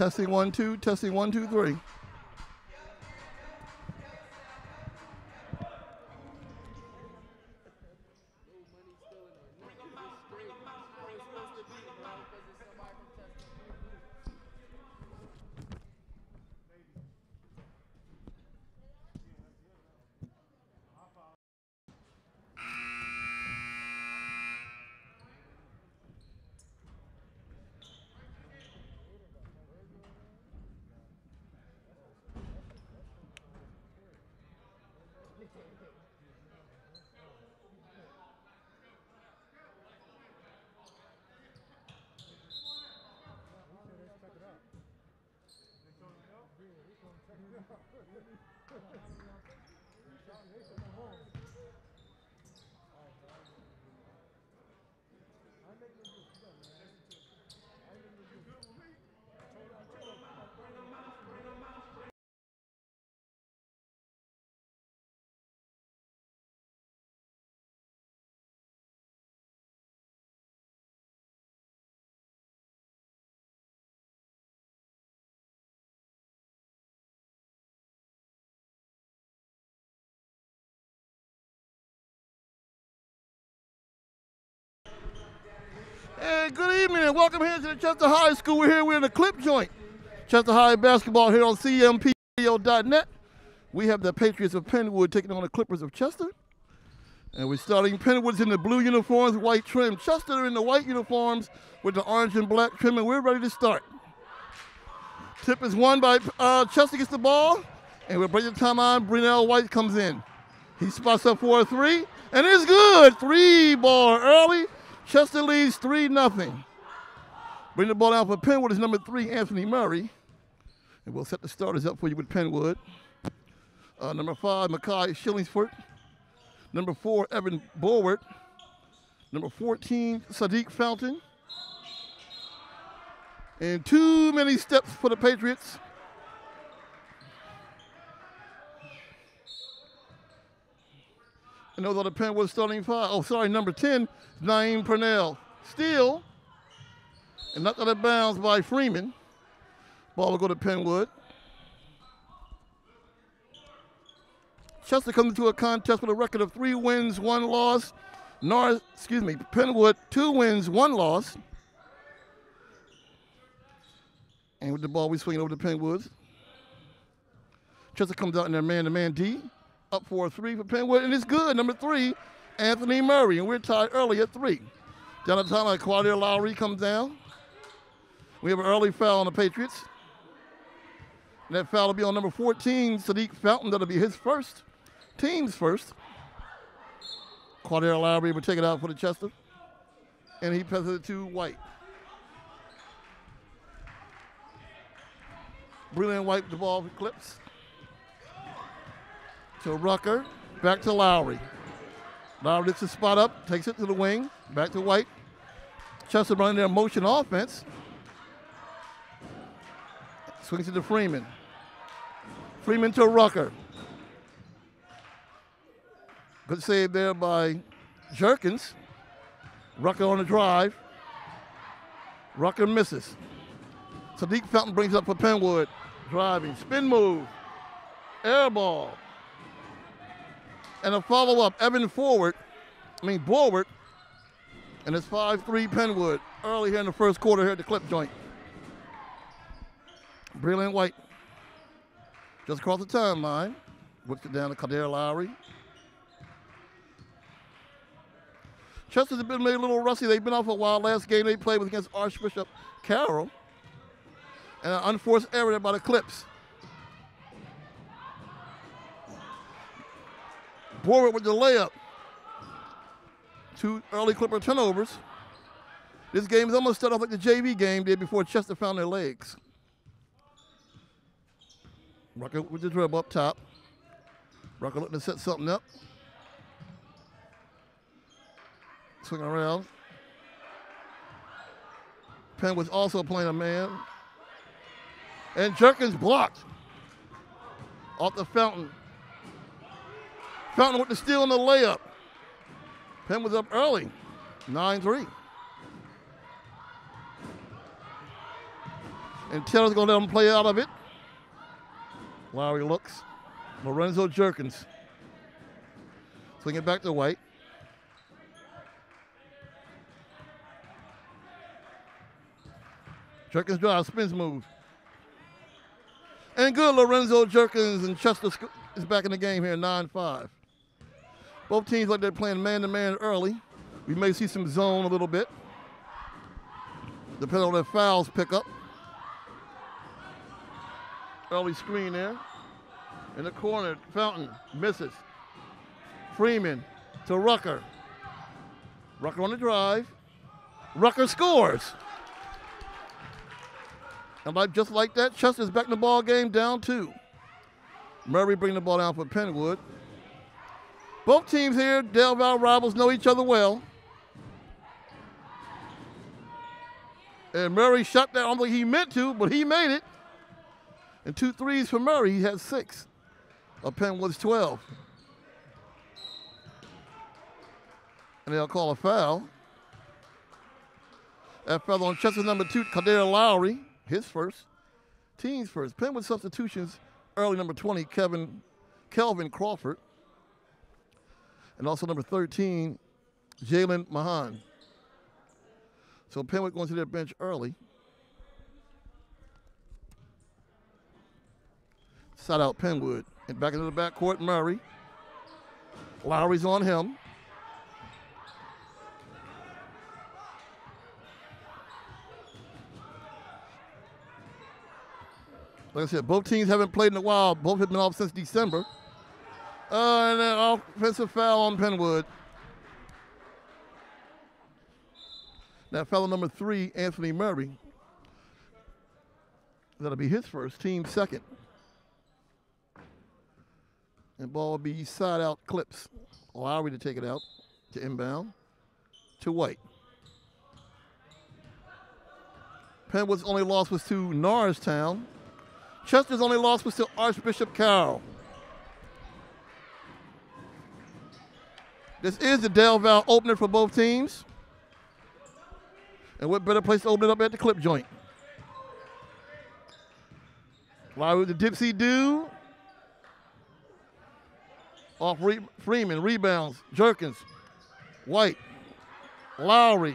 Testing 1, 2, testing 1, 2, 3. Hey, good evening and welcome here to the Chester High School. We're in the clip joint. Chester High basketball here on cmpradio.net. We have the Patriots of Penwood taking on the Clippers of Chester. And we're starting Penwood's in the blue uniforms, white trim. Chester in the white uniforms with the orange and black trim, and we're ready to start. Tip is won by Chester gets the ball, and we'll break the time on. Brunel White comes in. He spots up for a three, and it's good. 3-ball early. Chester leads 3-0. Bring the ball down for Penwood is number 3, Anthony Murray. And we'll set the starters up for you with Penwood. Number 5, Makai Shillingsford. Number 4, Evan Borward. Number 14, Sadiq Fountain. And too many steps for the Patriots. And those are the Penwood starting 5. Oh, sorry, number 10, Naeem Purnell. Steal. And knocked out of bounds by Freeman. Ball will go to Penwood. Chester comes into a contest with a record of 3 wins, 1 loss. Penwood, 2 wins, 1 loss. And with the ball, we swing it over to Penwood. Chester comes out in their man-to-man D. Up for a 3 for Penwood, and it's good. Number 3, Anthony Murray, and we're tied early at 3. Down at the time, Quadir Lowry comes down. We have an early foul on the Patriots. And that foul will be on number 14, Sadiq Fountain. That'll be his first, team's first. Quadir Lowry will take it out for the Chester. And he passes it to White. Brilliant White with the ball for Clips. To Rucker, back to Lowry. Lowry lifts the spot up, takes it to the wing, back to White. Chester running their motion offense. Swings it to Freeman. Freeman to Rucker. Good save there by Jerkins. Rucker on the drive. Rucker misses. Sadiq Fountain brings up for Penwood. Driving, spin move, air ball. And a follow-up, Evan Borward, and it's 5-3 Penwood early here in the first quarter here at the clip joint. Brilliant White just across the timeline, whips it down to Quadir Lowry. Chester's been made a little rusty. They've been off a while. Last game they played was against Archbishop Carroll. And an unforced error there by the Clips. Borward with the layup. 2 early Clipper turnovers. This game is almost started off like the JV game did before Chester found their legs. Rucker with the dribble up top. Rucker looking to set something up. Swing around. Penn was also playing a man. And Jerkins blocked off the Fountain. Fountain with the steal and the layup. Penn was up early, 9-3. And Taylor's going to let him play out of it. Lowry looks. Lorenzo Jerkins. Swing it back to White. Jerkins drive, spins move. And good, Lorenzo Jerkins, and Chester is back in the game here, 9-5. Both teams like they're playing man-to-man early. We may see some zone a little bit, depending on their fouls pick up. Early screen there. In the corner, Fountain misses. Freeman to Rucker. Rucker on the drive. Rucker scores. And just like that, Chester's back in the ball game, down 2. Murray bringing the ball down for Penwood. Both teams here, Del Val rivals, know each other well. And Murray shot that, I don't think he meant to, but he made it. And 2 threes for Murray, he has 6. Penwood's 12. And they'll call a foul. That foul on Chester number 2, Kadar Lowry, his first. Team's first. Penwood substitutions, early number 20, Kelvin Crawford. And also number 13, Jalen Mahan. So Penwood going to their bench early. Side out Penwood. And back into the backcourt, Murray. Lowry's on him. Like I said, both teams haven't played in a while. Both have been off since December. And an offensive foul on Penwood. That foul on number 3, Anthony Murray. That'll be his first, team second. And ball will be side out Clips. Lowry to take it out, to inbound, to White. Penwood's only loss was to Norristown. Chester's only loss was to Archbishop Carroll. This is the Del Val opener for both teams. And what better place to open it up at the clip joint? Lowry with the dipsy do. Off Freeman, rebounds, Jerkins, White, Lowry.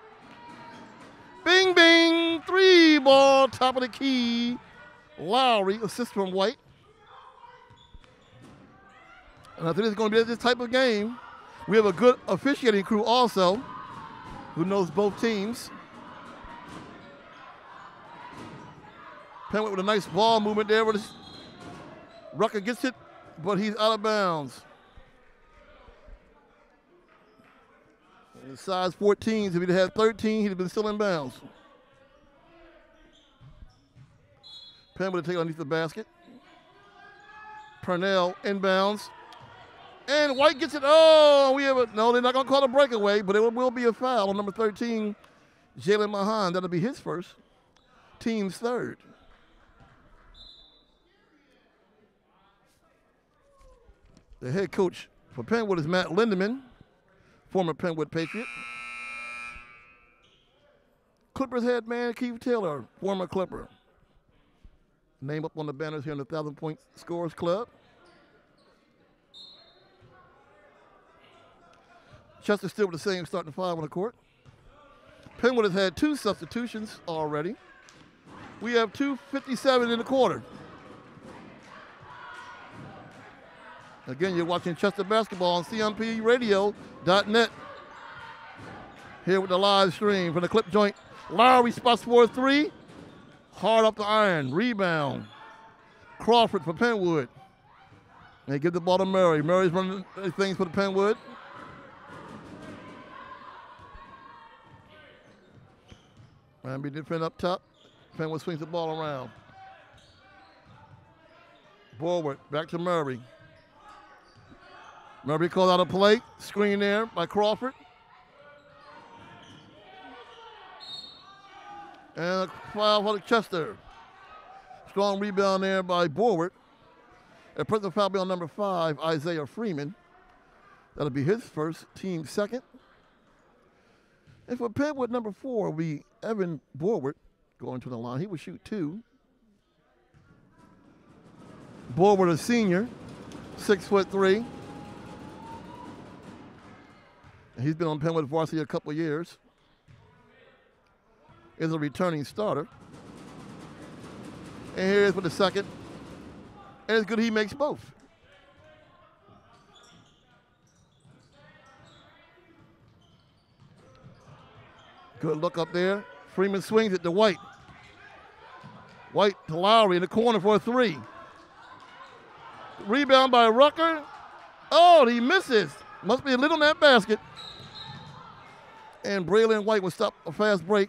Bing, bing, 3 ball, top of the key. Lowry, assist from White. And I think it's going to be this type of game. We have a good officiating crew also who knows both teams. Penwood with a nice ball movement there. Rucker gets it, but he's out of bounds. And size 14s, if he'd had 13, he'd have been still in bounds. Penn would have taken underneath the basket. Purnell inbounds. And White gets it. Oh, no, they're not going to call a breakaway, but it will be a foul on number 13, Jalen Mahan. That'll be his first, team's third. The head coach for Penwood is Matt Lindeman, former Penwood Patriot. Clippers head man Keith Taylor, former Clipper. Name up on the banners here in the 1,000 Point Scorers Club. Chester still with the same starting 5 on the court. Penwood has had 2 substitutions already. We have 2:57 in the quarter. Again, you're watching Chester basketball on cmpradio.net. Here with the live stream from the clip joint. Lowry spots for a 3. Hard up the iron. Rebound. Crawford for Penwood. They give the ball to Murray. Murray's running things for the Penwood. Miami defend up top. Penwood swings the ball around. Forward, back to Murray. Murray called out a play. Screen there by Crawford. And a foul for Chester. Strong rebound there by Borward. A personal foul be on number 5, Isaiah Freeman. That'll be his first, team second. And for Penwood, number 4 will be Evan Borward. going to the line. He will shoot 2. Borward, a senior, 6'3". And he's been on Penn with Varsity a couple of years. Is a returning starter. And here is with the second. And it's good he makes both. Good look up there. Freeman swings it to White. White to Lowry in the corner for a 3. Rebound by Rucker. Oh, he misses. Must be a little in that basket. And Braylon White will stop a fast break.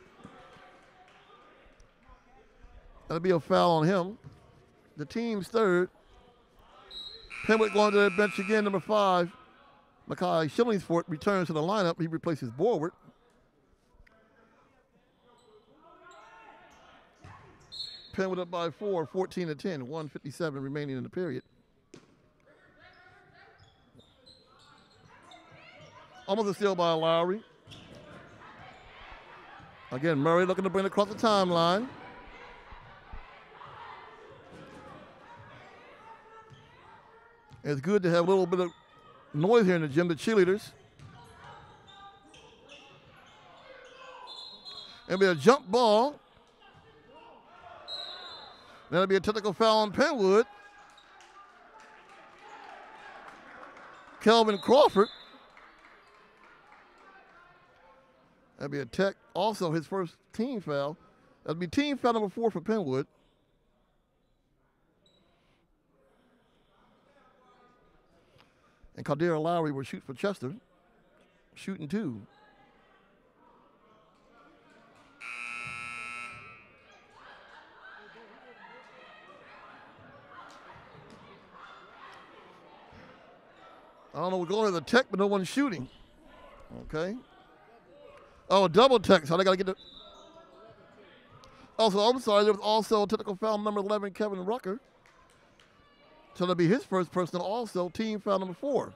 That'll be a foul on him. The team's third. Penwood going to the bench again, number 5. Makai Shillingsford returns to the lineup. He replaces Borward. Penwood up by 4, 14-10, 1:57 remaining in the period. Almost a steal by Lowry. Again, Murray looking to bring it across the timeline. It's good to have a little bit of noise here in the gym, the cheerleaders. It'll be a jump ball. That'll be a technical foul on Penwood. Kelvin Crawford. That'll be a tech, also his first team foul. That'll be team foul number 4 for Penwood. And Caldera Lowry will shoot for Chester, shooting 2. I don't know, we're going to the tech, but no one's shooting. Okay. Oh, double tech, so they got to get the. Also, I'm sorry, there was also technical foul number 11, Kevin Rucker. So that'll be his first personal, also team foul number 4.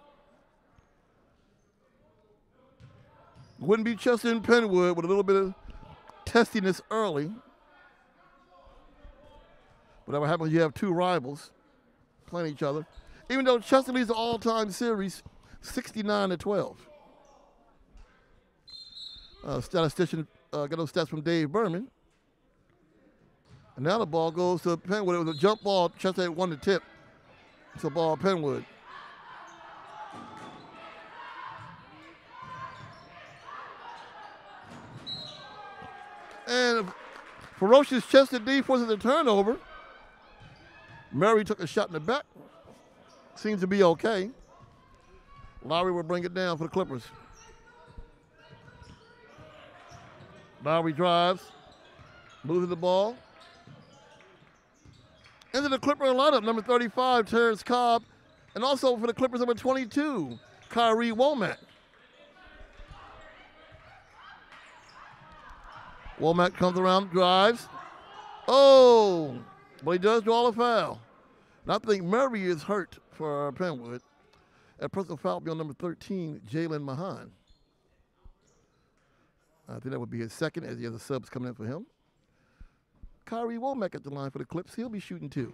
Wouldn't be Chester and Penwood with a little bit of testiness early. Whatever happens, you have 2 rivals playing each other. Even though Chester leads the all-time series 69-12. Statistician got those stats from Dave Berman. And now the ball goes to Penwood. It was a jump ball. Chester had won the tip. It's a ball Penwood. And ferocious Chester D forces the turnover. Murray took a shot in the back. Seems to be okay. Lowry will bring it down for the Clippers. Lowry drives, moves the ball. Into the Clipper lineup, number 35, Terrence Cobb, and also for the Clippers, number 22, Kyrie Womack. Womack comes around, drives. Oh, but he does draw a foul. And I think Murray is hurt for Penwood. A personal foul will be on number 13, Jalen Mahan. I think that would be his second, as he has the subs coming in for him. Kyrie Womack at the line for the Clips. He'll be shooting 2.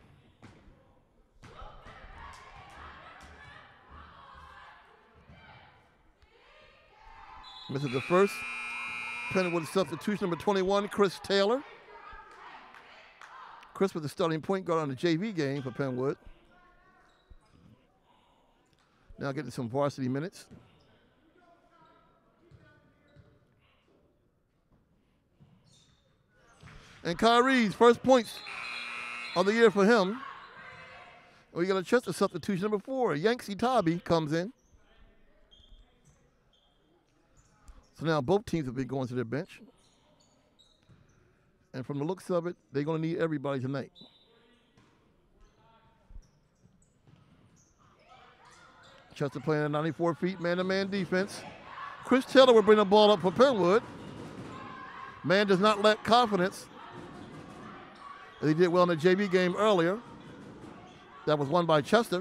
Misses the first. Penwood substitution, number 21, Chris Taylor. Chris was the starting point guard on the JV game for Penwood. Now getting some varsity minutes. And Kyrie's first points of the year for him. We got a Chester substitution, number 4. Yanksy Tabi comes in. So now both teams have been going to their bench. And from the looks of it, they're going to need everybody tonight. Chester playing at 94 feet, man-to-man defense. Chris Taylor will bring the ball up for Penwood. Man does not lack confidence. He did well in the JV game earlier. That was won by Chester.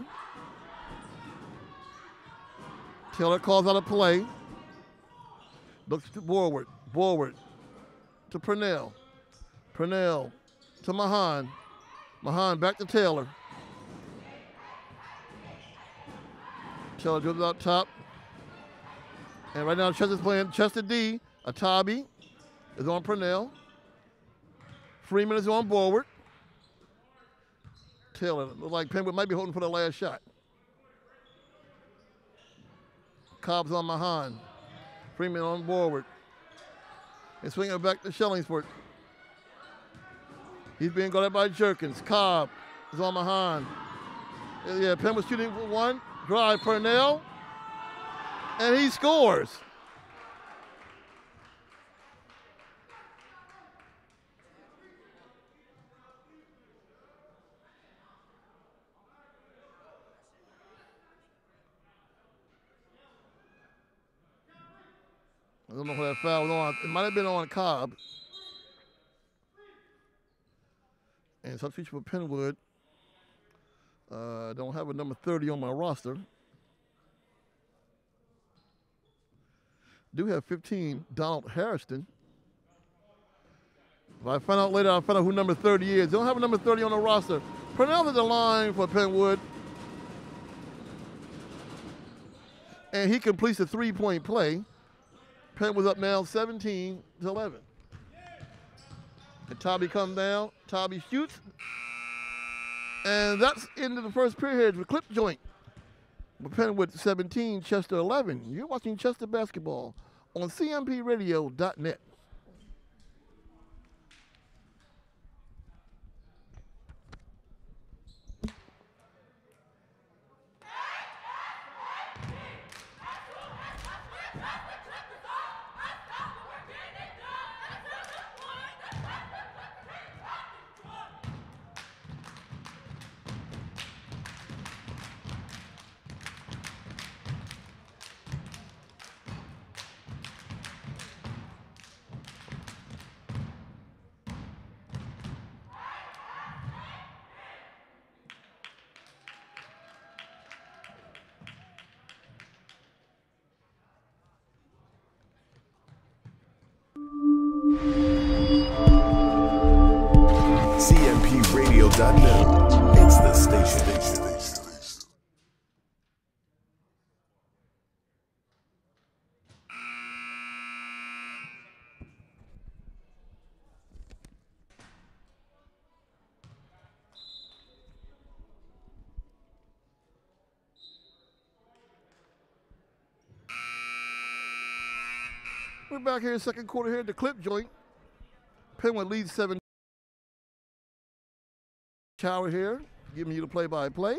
Taylor calls out a play. Looks to Borward. Borward to Purnell. Purnell to Mahan. Mahan back to Taylor. Taylor dribbles out top. And right now Chester's playing Chester D. Atabi is on Purnell. Freeman is on Borward. Taylor, looks like Penwood might be holding for the last shot. Cobb's on Mahan. Freeman on Borward. And swinging it back to Shellingford. He's being guarded by Jerkins. Cobb is on Mahan. Yeah, Penn was shooting for one. Drive Purnell. And he scores. I don't know who that foul was on. It might have been on Cobb. And substitution for Penwood. Don't have a number 30 on my roster. Do have 15, Donald Harrison. If I find out later, I'll find out who number 30 is. Don't have a number 30 on the roster. Purnell is the line for Penwood. And he completes a three-point play. Penn was up now 17-11. And Tobby comes down. Tobby shoots. And that's into the first period with Clip Joint. Penwood 17, Chester 11. You're watching Chester basketball on cmpradio.net. cmpradio.net. It's the station. We're back here in the second quarter here at the Clip Joint. Penwood leads 7. Shower here, giving you the play-by-play.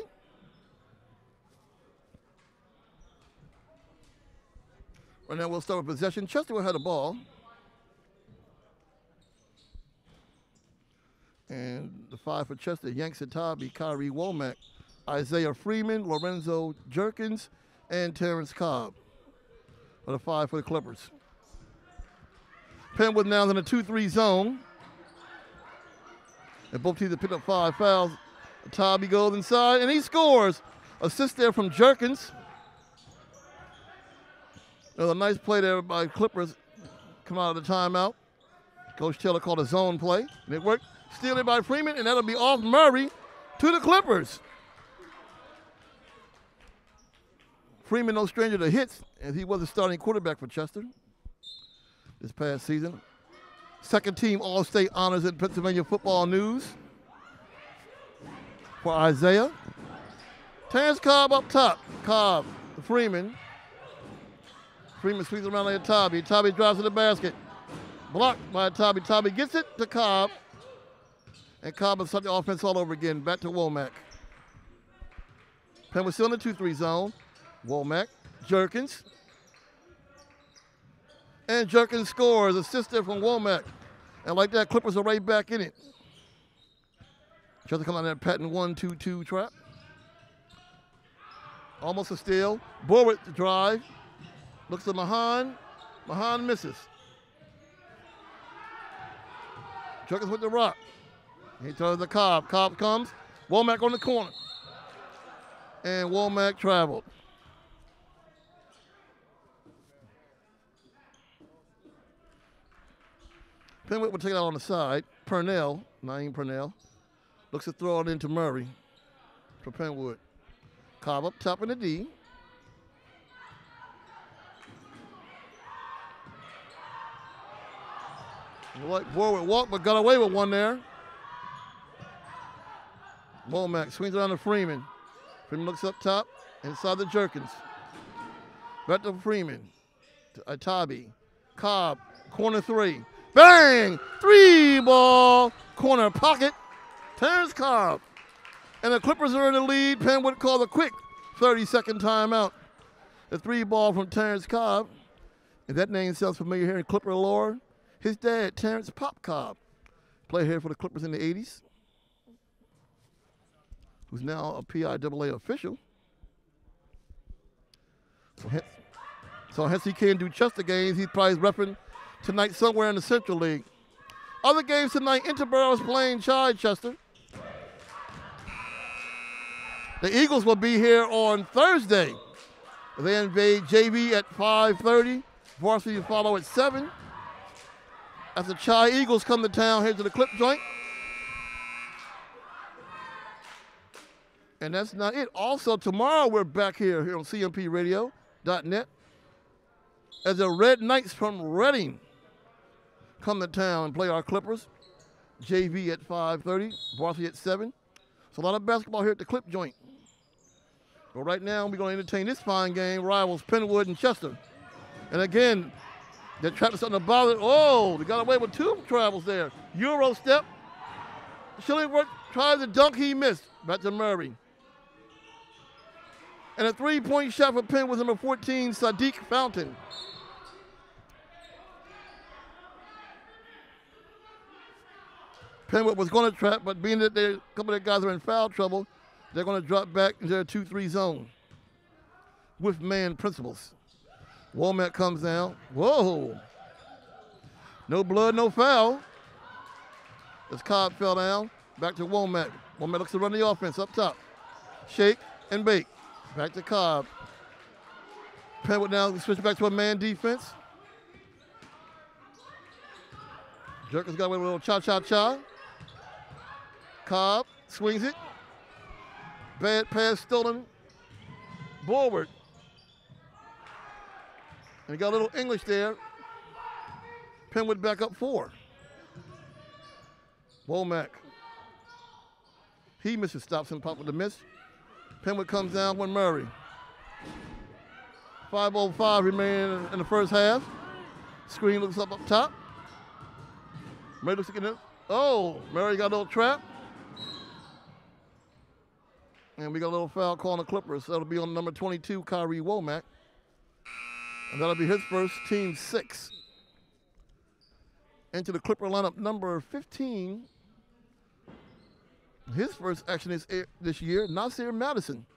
Right now we'll start with possession. Chester will have the ball. And the 5 for Chester, Yanks Atabi, Kyrie Womack, Isaiah Freeman, Lorenzo Jerkins, and Terrence Cobb are the 5 for the Clippers. Penwood now in a 2-3 zone. And both teams have picked up 5 fouls. Atabi goes inside, and he scores. Assist there from Jerkins. There's a nice play there by Clippers. Come out of the timeout. Coach Taylor called a zone play, and it worked. Stealing by Freeman, and that'll be off Murray to the Clippers. Freeman, no stranger to hits, and he was the starting quarterback for Chester this past season. Second team All-State honors in Pennsylvania Football News for Isaiah. Terrence Cobb up top. Cobb, Freeman. Freeman sweeps around like Atabi. Atabi drives to the basket. Blocked by Atabi. Atabi gets it to Cobb. And Cobb has started the offense all over again. Back to Womack. Penn was still in the 2-3 zone. Womack, Jerkins. And Jerkins scores. Assist there from Womack. And like that, Clippers are right back in it. Tries to come out of that patent 1-2-2 trap. Almost a steal. Borwick to drive. Looks at Mahan. Mahan misses. Jerkins with the rock. He throws the Cobb. Cobb comes. Womack on the corner. And Womack traveled. Penwood will take it out on the side. Purnell, Naeem Purnell, looks to throw it into Murray for Penwood. Cobb up top in the D. Like Warwick walked, but got away with one there. Womack swings around to Freeman. Freeman looks up top, inside the Jerkins. Back to Freeman, to Atabi. Cobb, corner three. Bang! 3-ball, corner pocket. Terrence Cobb. And the Clippers are in the lead. Penn would call the quick 30-second timeout. The 3-ball from Terrence Cobb. If that name sounds familiar here in Clipper lore, his dad, Terrence Pop Cobb, played here for the Clippers in the 80s, who's now a PIAA official. So hence he can't do Chester games. He's probably repping tonight somewhere in the Central League. Other games tonight, Interborough is playing Chichester. The Eagles will be here on Thursday. They invade JV at 5:30. Varsity will follow at 7. As the Chi Eagles come to town here to the Clip Joint. And that's not it. Also, tomorrow we're back here on cmpradio.net as the Red Knights from Reading come to town and play our Clippers. JV at 5:30, Varsity at 7. So a lot of basketball here at the Clip Joint. But right now we're going to entertain this fine game, rivals Penwood and Chester. And again, they're trying to something about it. Oh, they got away with 2 travels there. Euro step. Shillingworth tries to dunk, he missed. Back to Murray. And a 3-point shot for Penn with number 14, Sadiq Fountain. Penwood was going to trap, but being that a couple of guys are in foul trouble, they're going to drop back into their 2-3 zone with man principles. Womack comes down. Whoa. No blood, no foul. As Cobb fell down, back to Womack. Womack looks to run the offense up top. Shake and bake. Back to Cobb. Penwood now switch back to a man defense. Jerkins got away with a little cha-cha-cha. Cobb swings it. Bad pass stolen. Forward. And he got a little English there. Penwood back up 4. Womack. He misses, stops and pop with the miss. Penwood comes down with Murray. 5:05 remaining in the first half. Screen looks up top. Murray looks again. Oh, Murray got a little trap. And we got a little foul call on the Clippers. So that'll be on number 22, Kyrie Womack. And that'll be his first, team 6. Into the Clipper lineup, number 15. His first action is this year, Nasir Madison.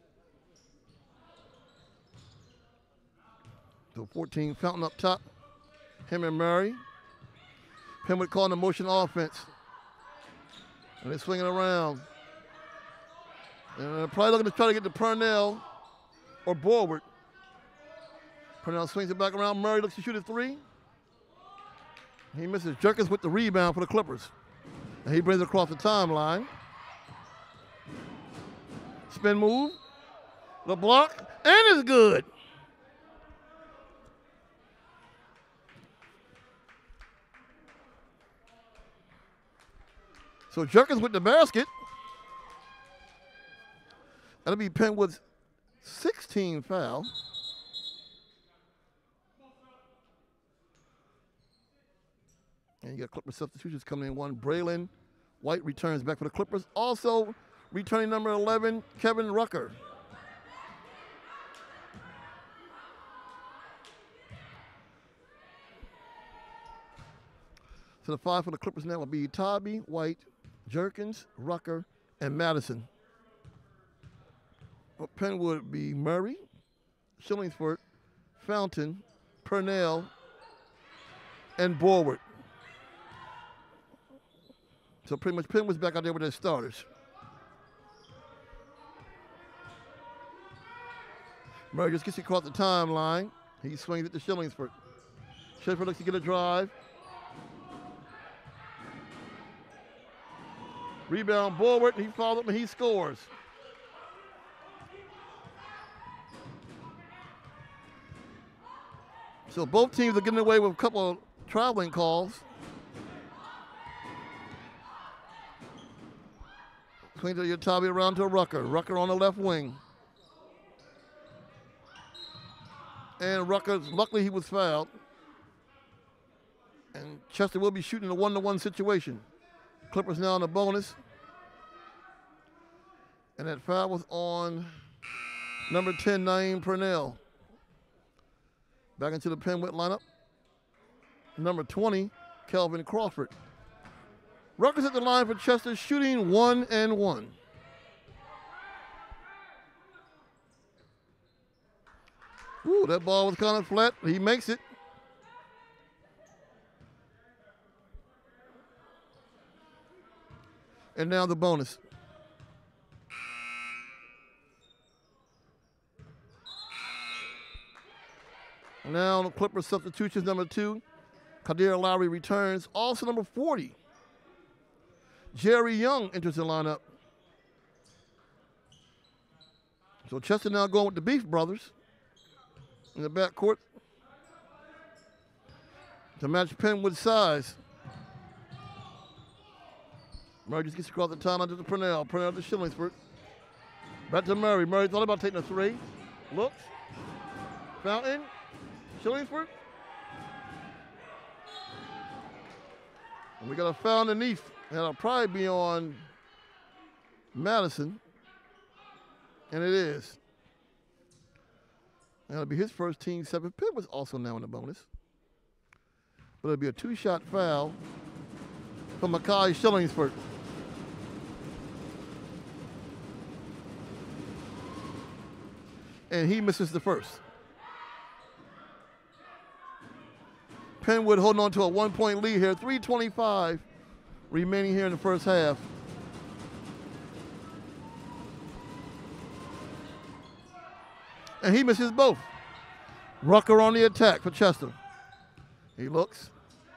So 14, Fountain up top. Him and Murray. Penwood calling the motion offense. And they're swinging around. And they're probably looking to try to get to Purnell or Borward. Purnell swings it back around. Murray looks to shoot a 3. He misses. Jerkins with the rebound for the Clippers. And he brings it across the timeline. Spin move. The block. And it's good. So Jerkins with the basket. That'll be Penwood's 16th foul. And you got Clipper substitutions coming in. One, Braylon White returns back for the Clippers. Also returning number 11, Kevin Rucker. So the 5 for the Clippers now will be Tobby, White, Jerkins, Rucker, and Madison. Well, Penn would be Murray, Shillingsford, Fountain, Purnell, and Borward. So pretty much Penn was back out there with their starters. Murray just gets it across the timeline. He swings it to Shillingsford. Shillingsford looks to get a drive. Rebound Bulwark. He fouled up and he scores. So both teams are getting away with a couple of traveling calls. Swing to Yatabi around to Rucker. Rucker on the left wing. And Rucker, luckily he was fouled. And Chester will be shooting a 1-to-1 situation. Clippers now in the bonus. And that foul was on number 10, Naeem Purnell. Back into the Penwood lineup. Number 20, Kelvin Crawford. Rutgers at the line for Chester, shooting 1-and-1. Ooh, that ball was kind of flat. He makes it. And now the bonus. Now the Clippers substitutions, number 2, Kadir Lowry returns. Also number 40, Jerry Young enters the lineup. So Chester now going with the Beef Brothers in the backcourt to match Penwood's size. Murray just gets across the timeline to Purnell. Purnell to Shillingsford. Back to Murray. Murray thought about taking a 3. Looks. Fountain. Shillingsford. And we got a foul underneath. That'll probably be on Madison. And it is. That'll be his first team 7. Penn was also now in the bonus. But it'll be a 2-shot foul from Makai Shillingsford. And he misses the first. Penwood holding on to a 1-point lead here. 3:25 remaining here in the first half. And he misses both. Rucker on the attack for Chester. He looks.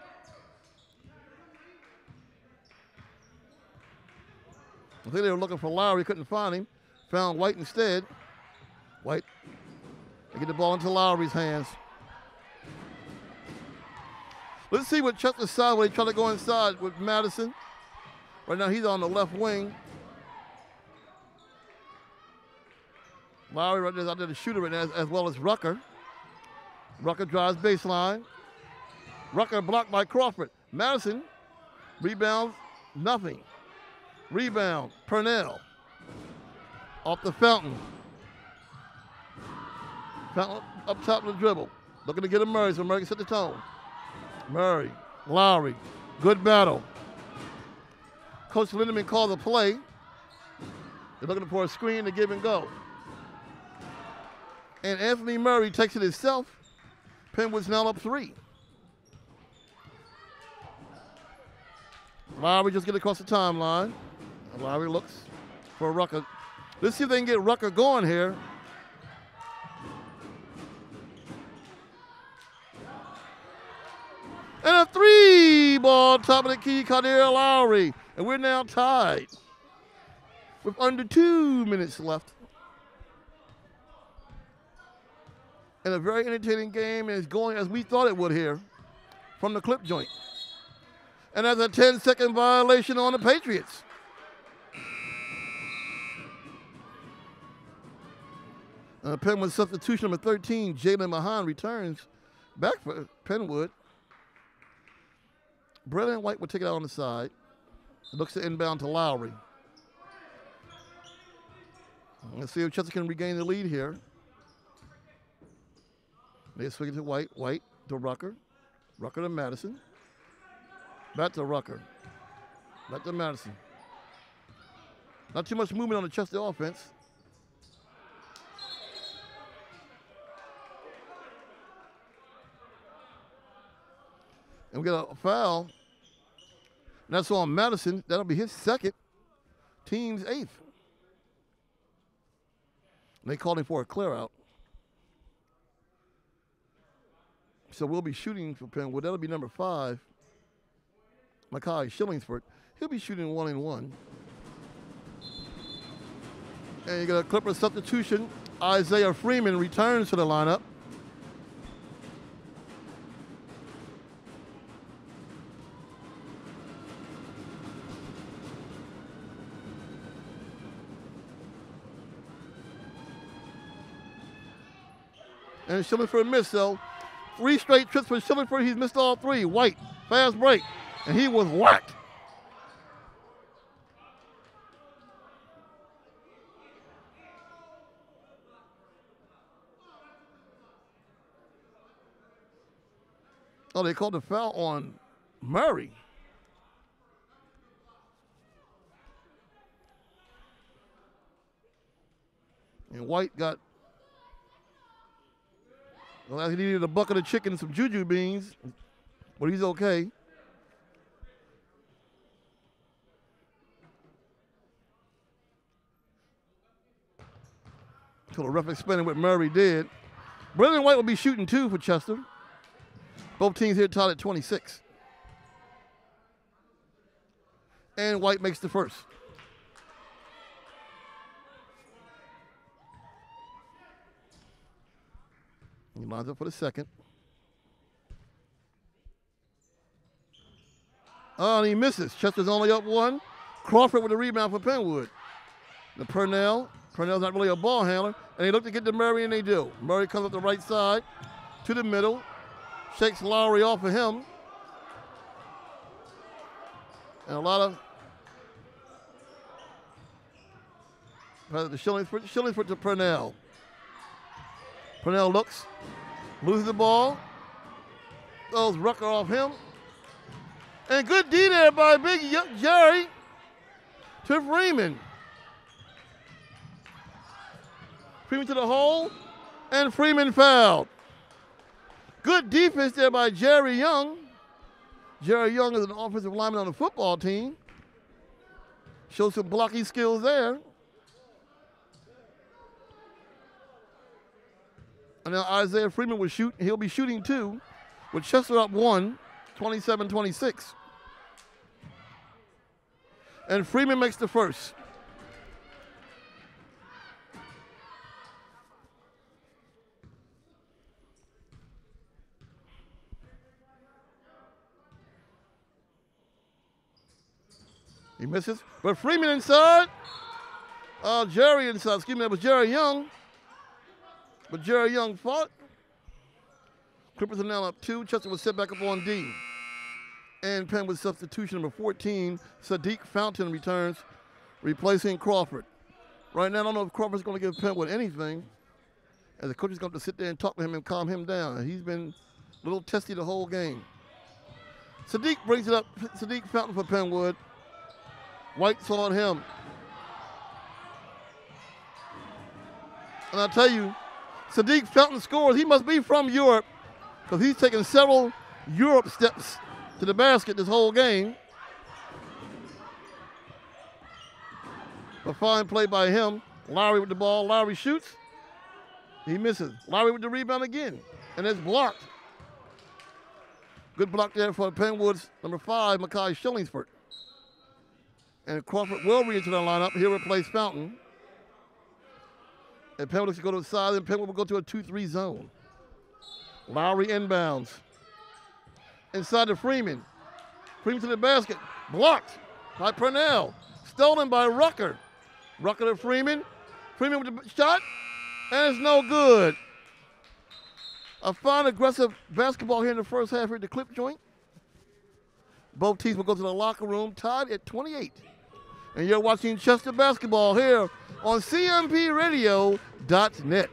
I think they were looking for Lowry, couldn't find him. Found White instead. White, they get the ball into Lowry's hands. Let's see what Chester's side when they try to go inside with Madison. Right now he's on the left wing. Lowry right there's out there, the shooter right now, as well as Rucker. Rucker drives baseline. Rucker blocked by Crawford. Madison rebounds, nothing. Rebound, Purnell. Off the Fountain. Fountain up top of the dribble. Looking to get a Murray, so Murray can set the tone. Murray, Lowry, good battle. Coach Lindemann called the play. They're looking for a screen to give and go. And Anthony Murray takes it himself. Penwood's now up 3. Lowry just get across the timeline. Lowry looks for Rucker. Let's see if they can get Rucker going here. And a 3-ball top of the key, Kadir Lowry. And we're now tied with under 2 minutes left. And a very entertaining game, and it's going as we thought it would here from the clip joint. And that's a 10-second violation on the Patriots. Penwood substitution number 13, Jalen Mahan returns back for Penwood. Brennan White will take it out on the side. Looks to inbound to Lowry. Let's see if Chester can regain the lead here. They swing it to White. White to Rucker. Rucker to Madison. Back to Rucker. Back to Madison. Not too much movement on the Chester offense. And we got a foul. And that's on Madison. That'll be his second. Team's 8th. And they called him for a clear out. So we'll be shooting for Penwood. That'll be number 5. Makai Shillingsford. He'll be shooting 1-and-1. And you got a Clipper substitution. Isaiah Freeman returns to the lineup. And Shillingford missed, though. 3 straight trips for Shillingford. He's missed all 3. White, fast break. And he was whacked. Oh, they called the foul on Murray. And White got, well, he needed a bucket of chicken and some juju beans, but he's okay. Until the ref explained what Murray did. Brendan White will be shooting 2 for Chester. Both teams here tied at 26. And White makes the first. He lines up for the second. Oh, and he misses. Chester's only up 1. Crawford with the rebound for Penwood. The Purnell's not really a ball handler, and they look to get to Murray, and they do. Murray comes up the right side to the middle. Shakes Lowry off of him. And a lot of the Shillingford to Purnell. Purnell looks, loses the ball, throws Rucker off him. And good D there by Big Jerry to Freeman. Freeman to the hole, and Freeman fouled. Good defense there by Jerry Young. Jerry Young is an offensive lineman on the football team. Shows some blocking skills there. And now Isaiah Freeman will shoot. He'll be shooting 2 with Chester up 1, 27-26. And Freeman makes the first. He misses, but Freeman inside. Jerry inside, excuse me, that was Jerry Young. But Jerry Young fought. Clippers are now up 2. Chester was set back up on D. And Penn with substitution number 14. Sadiq Fountain returns, replacing Crawford. Right now, I don't know if Crawford's going to give Penn with anything. As the coach is going to have to sit there and talk to him and calm him down. He's been a little testy the whole game. Sadiq brings it up. Sadiq Fountain for Penwood. White's on him. And I'll tell you, Sadiq Fountain scores. He must be from Europe because he's taken several Europe steps to the basket this whole game. A fine play by him. Lowry with the ball. Lowry shoots. He misses. Lowry with the rebound again. And it's blocked. Good block there for Penwood's number 5, Makai Shillingsford. And Crawford will re-enter the lineup. He'll replace Fountain. And Penwood will go to the side, and Penwood will go to a 2-3 zone. Lowry inbounds. Inside to Freeman. Freeman to the basket. Blocked by Purnell. Stolen by Rucker. Rucker to Freeman. Freeman with the shot. And it's no good. A fine, aggressive basketball here in the first half here at the clip joint. Both teams will go to the locker room, tied at 28. And you're watching Chester basketball here on CMPRadio.net.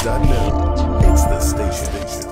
SeaMPPradio.net. It's the station.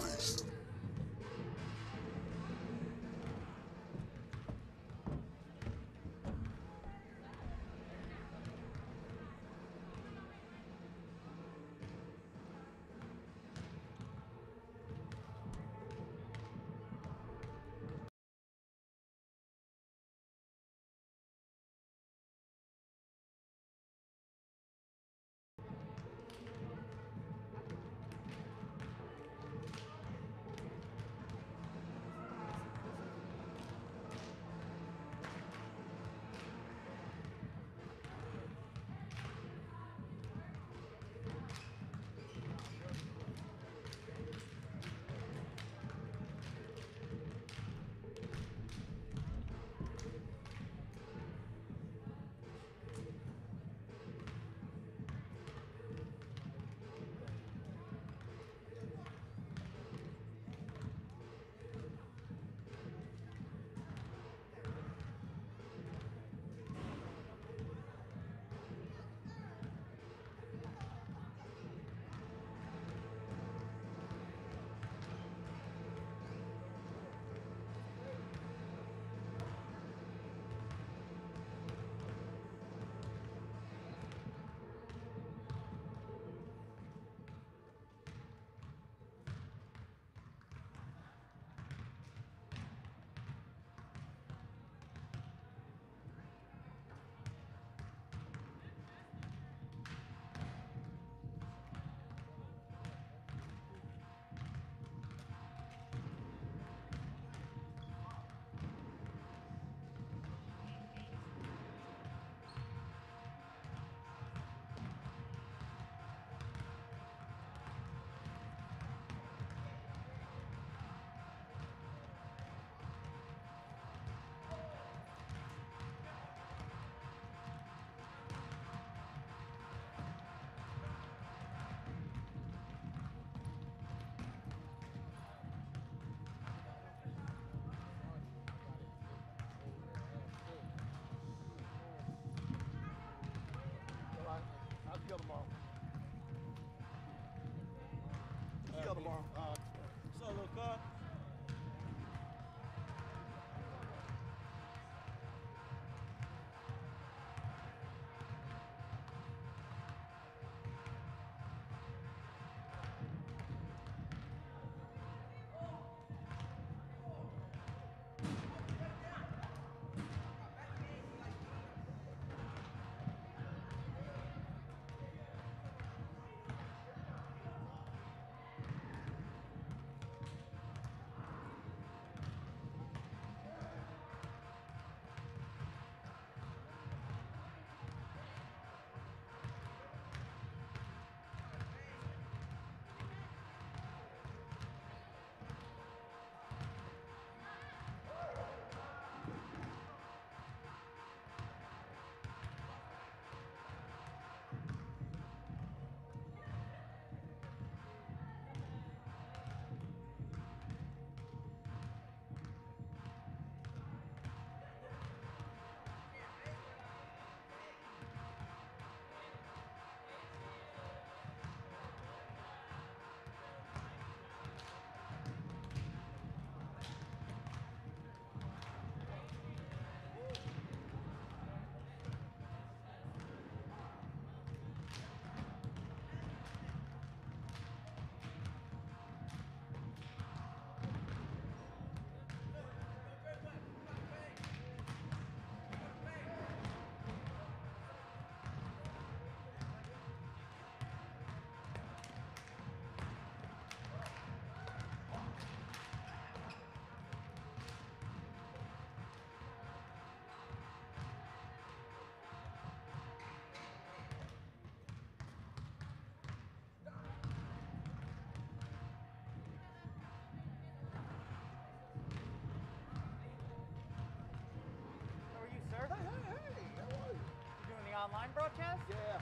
Online broadcast? Yeah.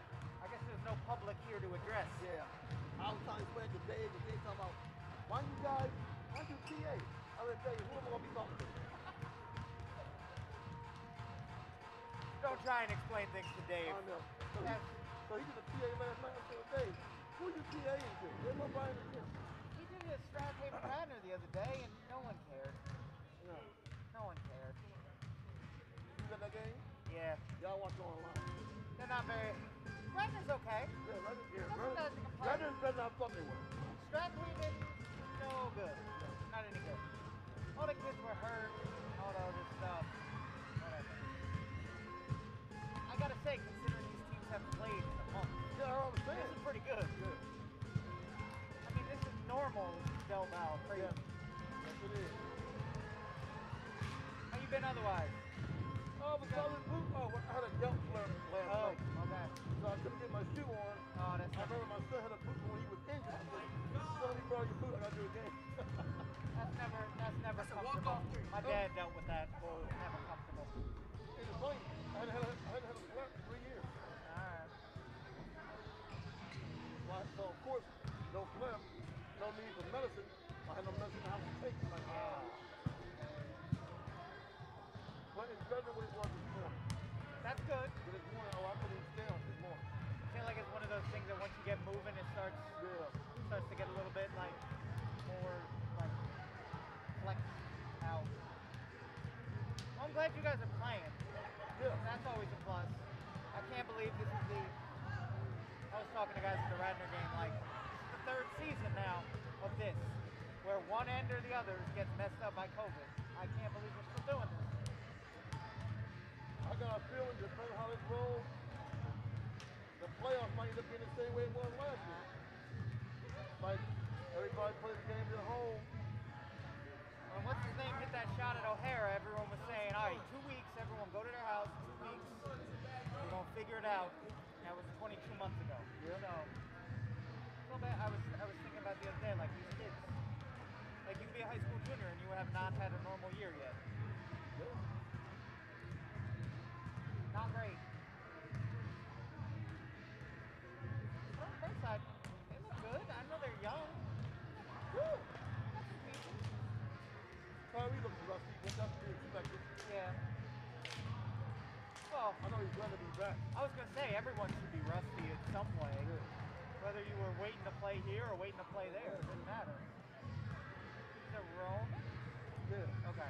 I guess there's no public here to address. Yeah. I was trying to explain to Dave, and Dave talking about, why you PA? I said, Dave, who am I going to be talking to? Don't try and explain things to Dave. I know. So he did a PA last night. I said, Dave, who you Y'all watch online. They're not very. Redner's okay. Yeah, Redner's here. Nothing that you can play. Redner's better not fucking with. Stratweed, no good. Not any good. All the kids were hurt. All the other stuff. Whatever. I gotta say, considering these teams haven't played in a month, Yeah, I understand. this is pretty good. Good. I mean, this is normal Del Val. Crazy. Yeah. Yes, it is. How you been otherwise? Oh, but solid boot. Oh, I had a jump flare last night. Okay. So I couldn't get my shoe on. Oh, that's I remember my son had a boot when he was injured. I said, son, let me borrow your boot. I gotta do it again. That's never comfortable. My dad dealt with that. Well, never comfortable. It's funny. I hadn't had a flare for 3 years. Alright. So, of course, no flare, no need for medicine. I had no medicine to have to take. Like, but it's better than what it was this morning. That's good. But this morning, oh, I couldn't even stand this morning. I feel like it's one of those things that once you get moving, it starts to get a little bit like more like flex out. Well, I'm glad you guys are playing. Yeah. That's always a plus. I can't believe this is the. I was talking to guys at the Radnor game, like this is the third season now of this, where one end or the other gets messed up by COVID. I can't believe we're still doing this. I got a feeling, depending on how this rolls, the playoffs might end up being the same way it was last year. Like, everybody plays the games at home. When what's his name hit that shot at O'Hara, everyone was saying, all right, 2 weeks, everyone go to their house, 2 weeks, we're going to figure it out. That was 22 months ago. Yeah. So bad. I was thinking about the other day, like these kids. Like you could be a high school junior and you have not had a normal year yet. Yeah. Not great. But on the first side, they look good. I know they're young. Good. We look rusty, but that's to be expected. Yeah. Well, I know he's glad to be back. I was going to say, everyone should be rusty in some way. Yeah. Whether you were waiting to play here or waiting to play there, it doesn't matter. He's a Roman? Yeah. Okay.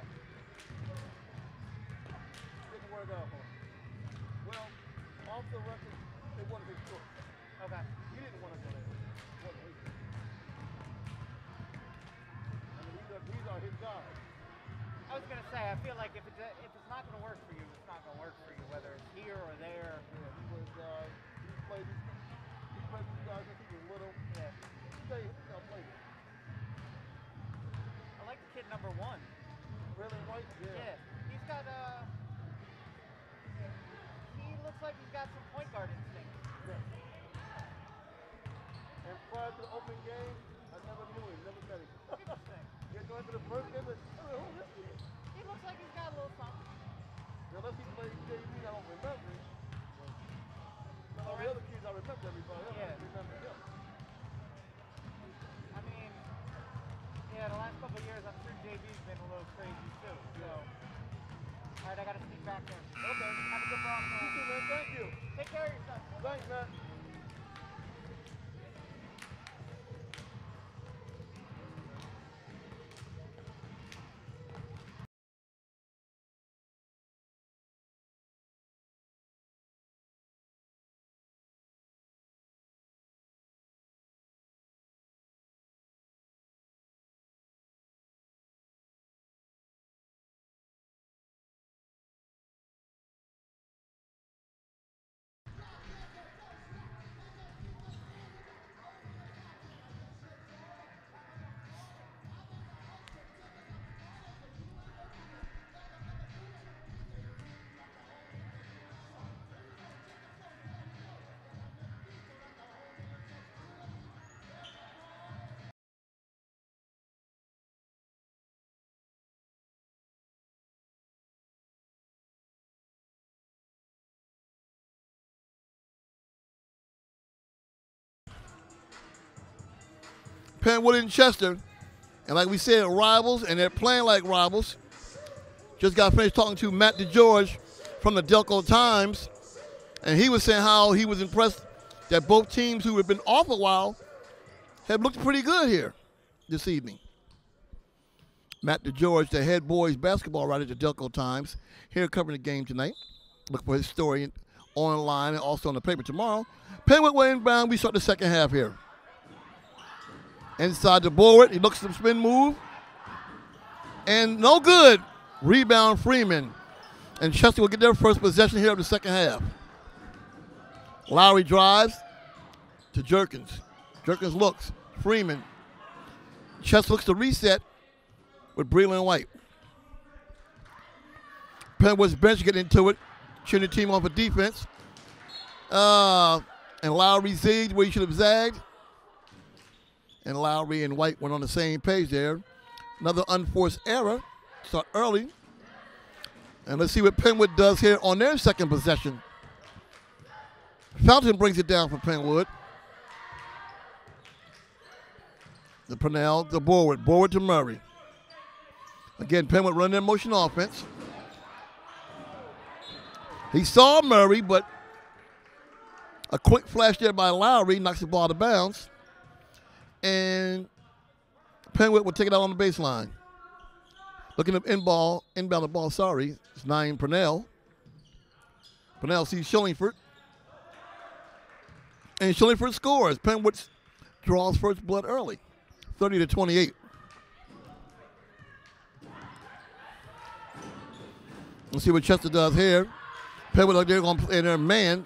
Didn't work out for him. Well, off the record, it wasn't his choice. Okay. He didn't want to go there. It wasn't his choice. I mean, these are his guys. I was going to say, I feel like if it's not going to work for you, it's not going to work for you, whether it's here or there. Yeah, he played these guys since he was little. Yeah. I'll play this. I like the kid number 1. Really right? Yeah. He's got, he looks like he's got some point guard instinct. Yeah. And prior to the opening game, I never knew him, never met him. Interesting. You're going to the first game, but I don't know who this is. He looks like he's got a little something. Unless he played JV, I don't remember him. But all the other kids, I remember everybody else. Yeah. I don't remember him. I mean, yeah, the last couple of years, I'm sure JV's been a little crazy too. So, all right, I got to sneak back there. Okay. Have a good ball. You too, man. Thank you. Take care of yourself. Thanks, man. Penwood and Chester, and like we said, rivals, and they're playing like rivals. Just got finished talking to Matt DeGeorge from the Delco Times, and he was saying how he was impressed that both teams who had been off a while have looked pretty good here this evening. Matt DeGeorge, the head boys basketball writer at the Delco Times, here covering the game tonight. Look for his story online and also on the paper tomorrow. Penwood way inbound. We start the second half here. Inside the board, he looks for the spin move. And no good. Rebound Freeman. And Chester will get their first possession here of the second half. Lowry drives to Jerkins. Jerkins looks. Freeman. Chester looks to reset with Breland White. Penwood's bench getting into it. Cheering the team off of defense. And Lowry zigged where he should have zagged. And Lowry and White went on the same page there. Another unforced error. Start early. And let's see what Penwood does here on their second possession. Fountain brings it down for Penwood. The Purnell, the Borward. Borward to Murray. Again, Penwood running their motion offense. He saw Murray, but a quick flash there by Lowry knocks the ball out of bounds. And Penwood will take it out on the baseline. Looking up inbound the ball, sorry. It's 9 Purnell. Purnell sees Shillingford. And Shillingford scores. Penwood draws first blood early. 30-28. Let's see what Chester does here. Penwood, they're going to play their man.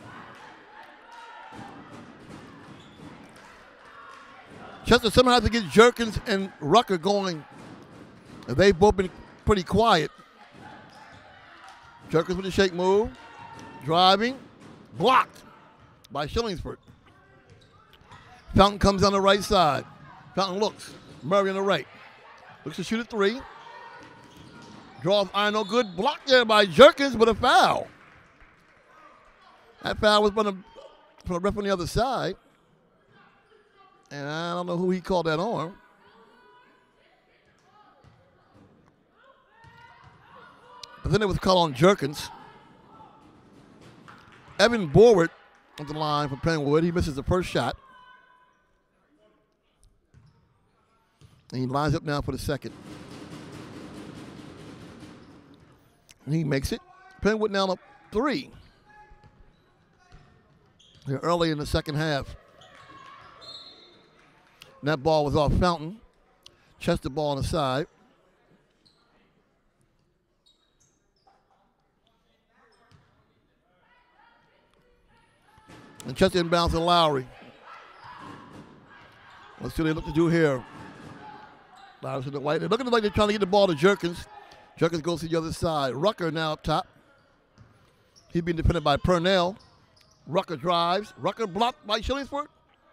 Chester somehow has to get Jerkins and Rucker going. They've both been pretty quiet. Jerkins with the shake move. Driving. Blocked by Shillingsford. Fountain comes on the right side. Fountain looks. Murray on the right. Looks to shoot a 3. Draws iron, no good. Blocked there by Jerkins with a foul. That foul was from the ref on the other side. And I don't know who he called that on. But then it was called on Jerkins. Evan Borward on the line for Penwood. He misses the first shot. And he lines up now for the second. And he makes it. Penwood now up 3. They're early in the second half. And that ball was off Fountain. Chester ball on the side. And Chester inbounds to Lowry. Let's see what they look to do here. Lowry to the White. They're looking like they're trying to get the ball to Jerkins. Jerkins goes to the other side. Rucker now up top. He's being defended by Purnell. Rucker drives. Rucker blocked by Shillingsford.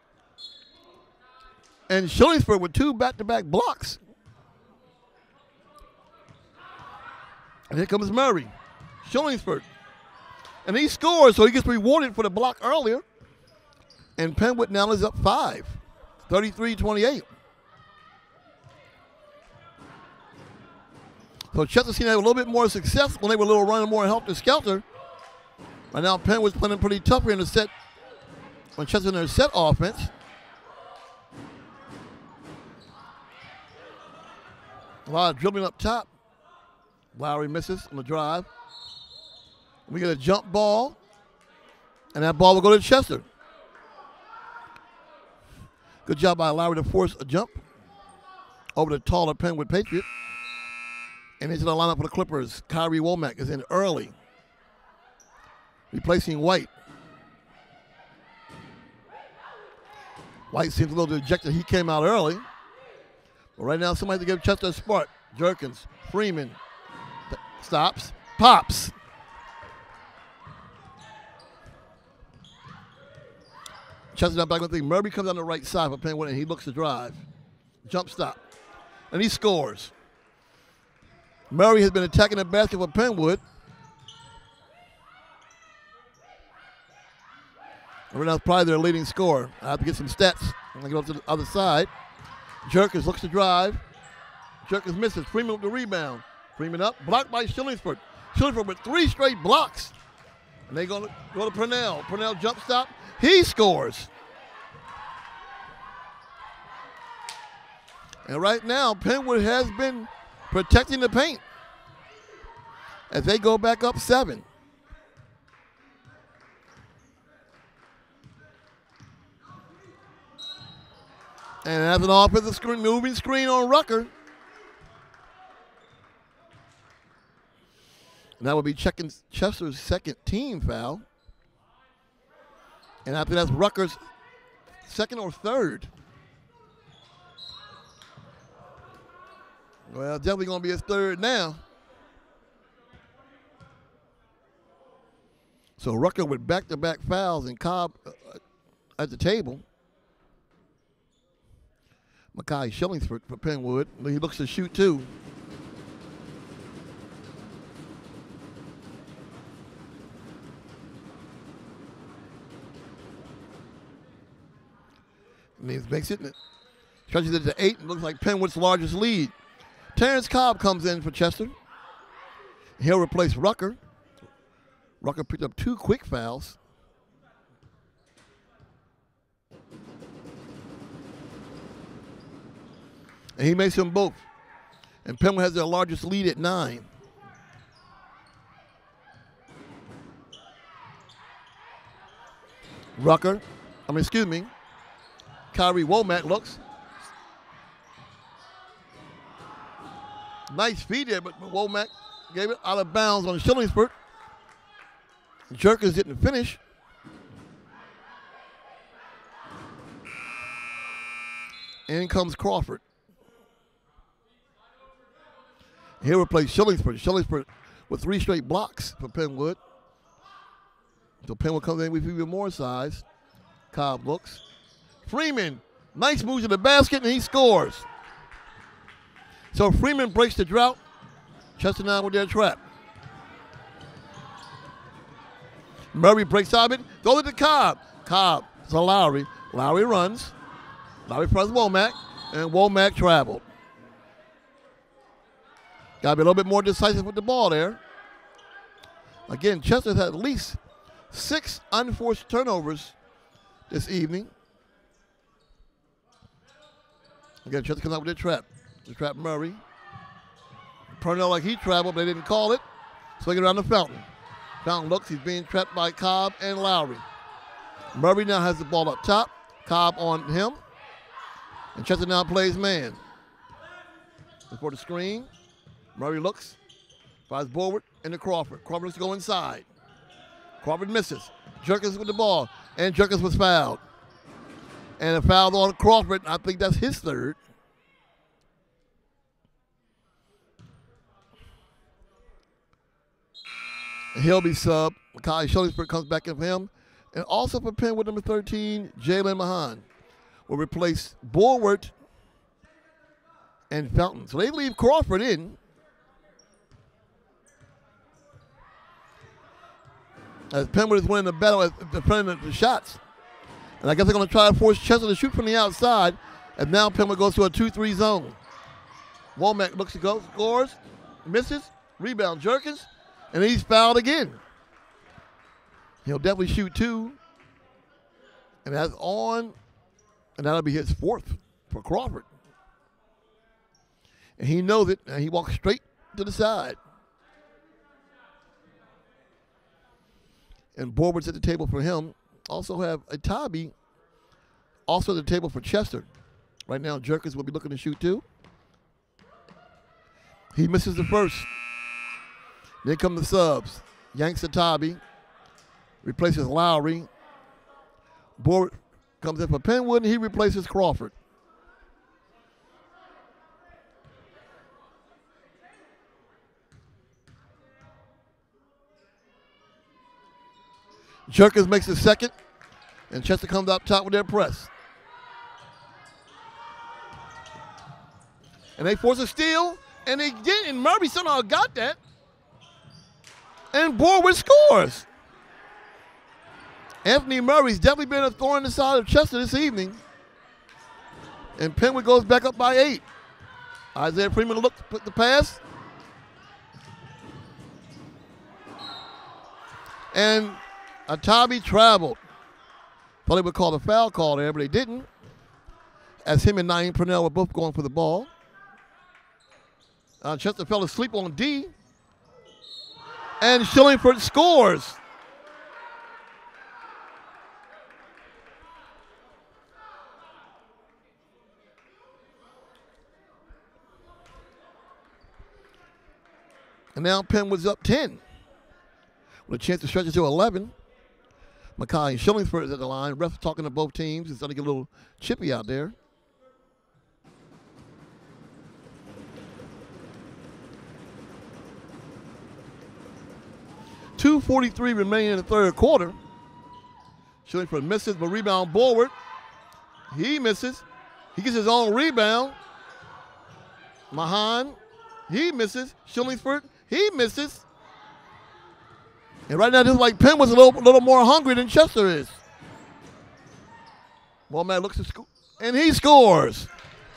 And Shillingsford with 2 back-to-back blocks. And here comes Murray. Shillingsford. And he scores, so he gets rewarded for the block earlier. And Penwood now is up 5, 33-28. So Chester seemed to have a little bit more success when they were a little running more helter-skelter. Right now, Penwood's playing pretty tough here in the set. When Chester's in their set offense. A lot of dribbling up top. Lowry misses on the drive. We get a jump ball, and that ball will go to Chester. Good job by Lowry to force a jump over the taller Penwood Patriot. And into the lineup for the Clippers. Kyrie Womack is in early, replacing White. White seems a little dejected. He came out early. But right now, somebody to give Chester a spark. Jerkins, Freeman, stops, pops. Chester down back with the thing. Murray comes on the right side for Penwood, and he looks to drive. Jump stop. And he scores. Murray has been attacking the basket for Penwood. And right now, probably their leading scorer. I have to get some stats. I'm going to go to the other side. Jerkins looks to drive. Jerkins misses. Freeman with the rebound. Freeman up. Blocked by Shillingsford. Shillingsford with 3 straight blocks. And they're going to go to Purnell. Purnell jump stop. He scores. And right now, Penwood has been protecting the paint as they go back up 7. And that's an offensive screen, moving screen on Rucker. And that would be checking Chester's second team foul. And I think that's Rucker's second or third. Well, definitely going to be his third now. So Rucker with back-to-back fouls and Cobb at the table. Makai Shillingsford for Penwood. He looks to shoot two. And he makes it. Stretches it to 8. Looks like Penwood's largest lead. Terrence Cobb comes in for Chester. He'll replace Rucker. Rucker picked up 2 quick fouls. And he makes them both. And Penwood has their largest lead at 9. Kyrie Womack looks. Nice feed there, but Womack gave it out of bounds on Shillingsford. Jerkins didn't finish. In comes Crawford. He'll replace Shillingsford. Shillingsford with 3 straight blocks for Penwood. So Penwood comes in with even more size. Cobb looks. Freeman, nice move to the basket, and he scores. So Freeman breaks the drought. Chester now with their trap. Murray breaks out of it. Throws it to Cobb. Cobb to Lowry. Lowry runs. Lowry fronts Womack, and Womack traveled. Got to be a little bit more decisive with the ball there. Again, Chester's had at least 6 unforced turnovers this evening. Again, Chester comes out with their trap. They trap Murray. Purnell like he traveled, but they didn't call it. Swinging around the Fountain. Fountain looks, he's being trapped by Cobb and Lowry. Murray now has the ball up top. Cobb on him. And Chester now plays man. Before the screen, Murray looks, fires forward into Crawford. Crawford looks to go inside. Crawford misses. Jerkins with the ball, and Jerkins was fouled. And a foul on Crawford, I think that's his third. He'll be subbed. Makai Shillingsford comes back in for him. And also for Penn with number 13, Jalen Mahan will replace Borward and Fountain. So they leave Crawford in. As Penwood is winning the battle at defending the shots. And I guess they're going to try to force Chester to shoot from the outside. And now Penwood goes to a 2-3 zone. Womack looks to go, scores, misses, rebound Jerkins, and he's fouled again. He'll definitely shoot 2. And that's on, and that'll be his 4th for Crawford. And he knows it, and he walks straight to the side. And Borward's at the table for him. Also have a Tabi also at the table for Chester. Right now, Jerkins will be looking to shoot 2. He misses the first. Then come the subs. Yanks Tabi, replaces Lowry. Borward comes in for Penwood, and he replaces Crawford. Jerkins makes the second, and Chester comes up top with their press. And they force a steal, and they did, and Murray somehow got that. And Borward scores. Anthony Murray's definitely been a thorn in the side of Chester this evening. And Penwood goes back up by 8. Isaiah Freeman looks, put the pass. And Atabi traveled. Thought they would call the foul call there, but they didn't. As him and Naeem Purnell were both going for the ball. Chester fell asleep on D. And Shillingford scores. And now Penn was up 10 with a chance to stretch it to 11. Mackay and Shillingsford is at the line. Refs talking to both teams. It's starting to get a little chippy out there. .243 remaining in the third quarter. Shillingsford misses, but rebound Borward. He misses. He gets his own rebound. Mahan, he misses. Shillingsford, he misses. And right now, this is like Penn was a little more hungry than Chester is. Womack looks to score, and he scores.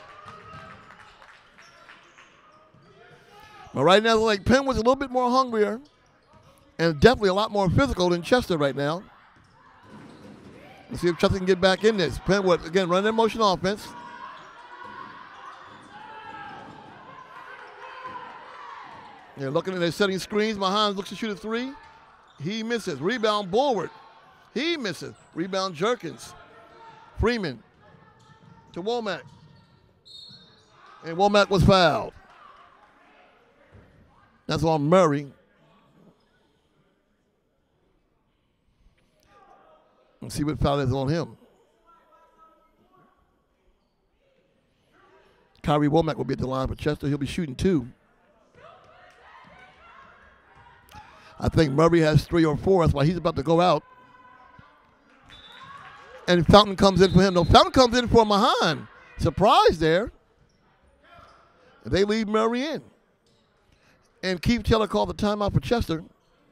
But right now, like Penn was a little bit more hungrier and definitely a lot more physical than Chester right now. Let's see if Chester can get back in this. Penn would, again, run their motion offense. They're looking at their setting screens. Mahan looks to shoot a three. He misses. Rebound Borward. He misses. Rebound Jerkins. Freeman to Womack. And Womack was fouled. That's on Murray. Let's see what foul is on him. Kyrie Womack will be at the line for Chester. He'll be shooting 2. I think Murray has 3 or 4. That's why he's about to go out. And Fountain comes in for him. No, Fountain comes in for Mahan. Surprise there. They leave Murray in. And Keith Taylor called the timeout for Chester.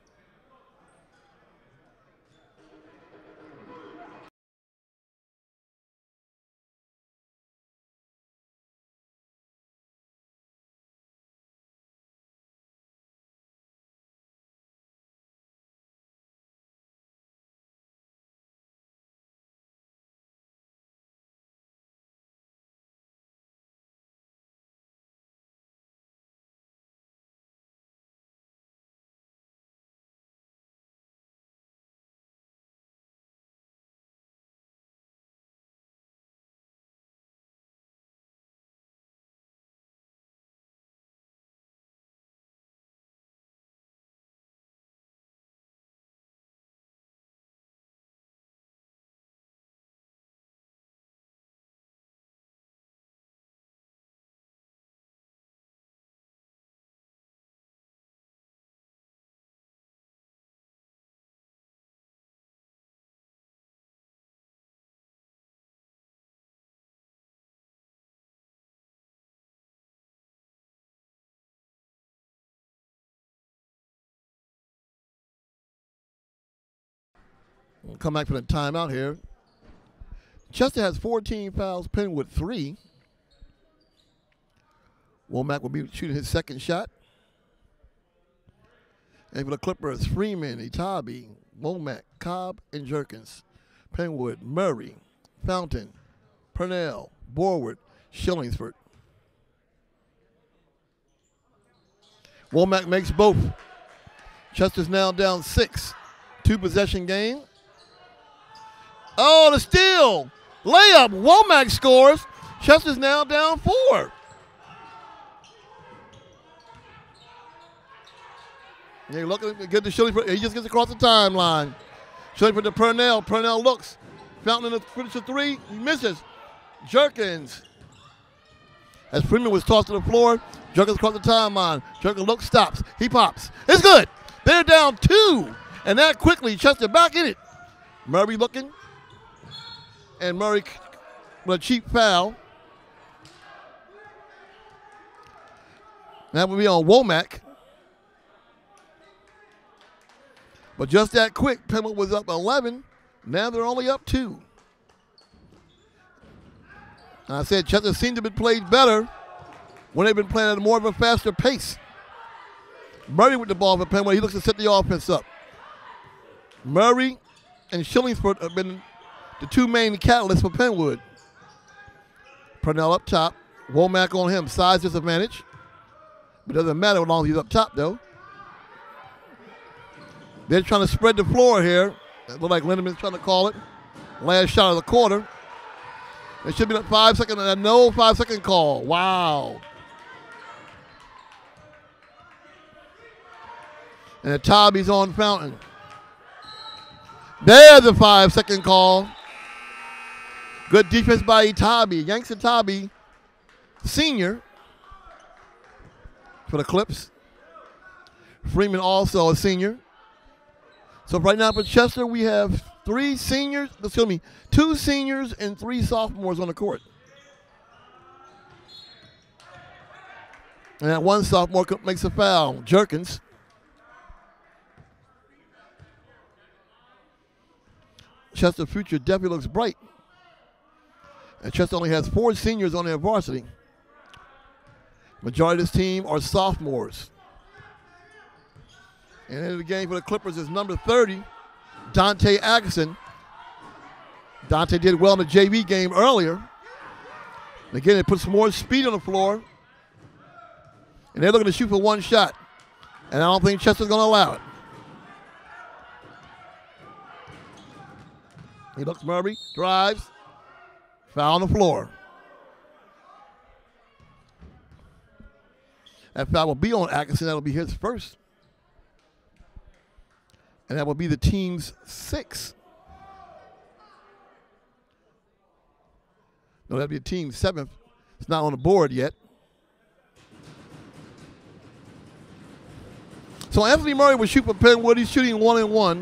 We'll come back for the timeout here. Chester has 14 fouls, Penn with 3. Womack will be shooting his second shot. And for the Clippers, Freeman, Itabi, Womack, Cobb, and Jerkins. Penwood, Murray, Fountain, Purnell, Borward, Shillingsford. Womack makes both. Chester's now down 6. 2-possession game. Oh, the steal. Layup. Womack scores. Chester's now down 4. They're looking to get to Shillingsford. He just gets across the timeline. Shillingsford to Purnell. Purnell looks. Fountain in the finish of 3. He misses. Jerkins. As Freeman was tossed to the floor, Jerkins across the timeline. Jerkins looks, stops. He pops. It's good. They're down 2. And that quickly, Chester back in it. Murray looking. And Murray with a cheap foul. That would be on Womack. But just that quick, Penn was up 11. Now they're only up 2. I said Chester seemed to have been played better when they've been playing at more of a faster pace. Murray with the ball for Penn, he looks to set the offense up. Murray and Shillingsford have been the 2 main catalysts for Penwood. Purnell up top. Womack on him. Size disadvantage. But it doesn't matter as long as he's up top, though. They're trying to spread the floor here. It looked like Lindeman's trying to call it. Last shot of the quarter. It should be a 5-second, no 5-second call. Wow. And Itabi's on Fountain. There's a 5-second call. Good defense by Itabi. Yanks Itabi, senior, for the Clips. Freeman also a senior. So right now for Chester, we have 2 seniors and 3 sophomores on the court. And that one sophomore makes a foul, Jerkins. Chester's future definitely looks bright. And Chester only has 4 seniors on their varsity. Majority of this team are sophomores. And in the game for the Clippers is number 30, Dante Atkinson. Dante did well in the JV game earlier. Again, it puts more speed on the floor. And they're looking to shoot for 1 shot. And I don't think Chester's going to allow it. He looks Murray, drives, foul on the floor. That foul will be on Atkinson. That'll be his first. And that will be the team's 6th. No, that'll be the team's 7th. It's not on the board yet. So Anthony Murray will shoot for Penwood. He's shooting 1-1.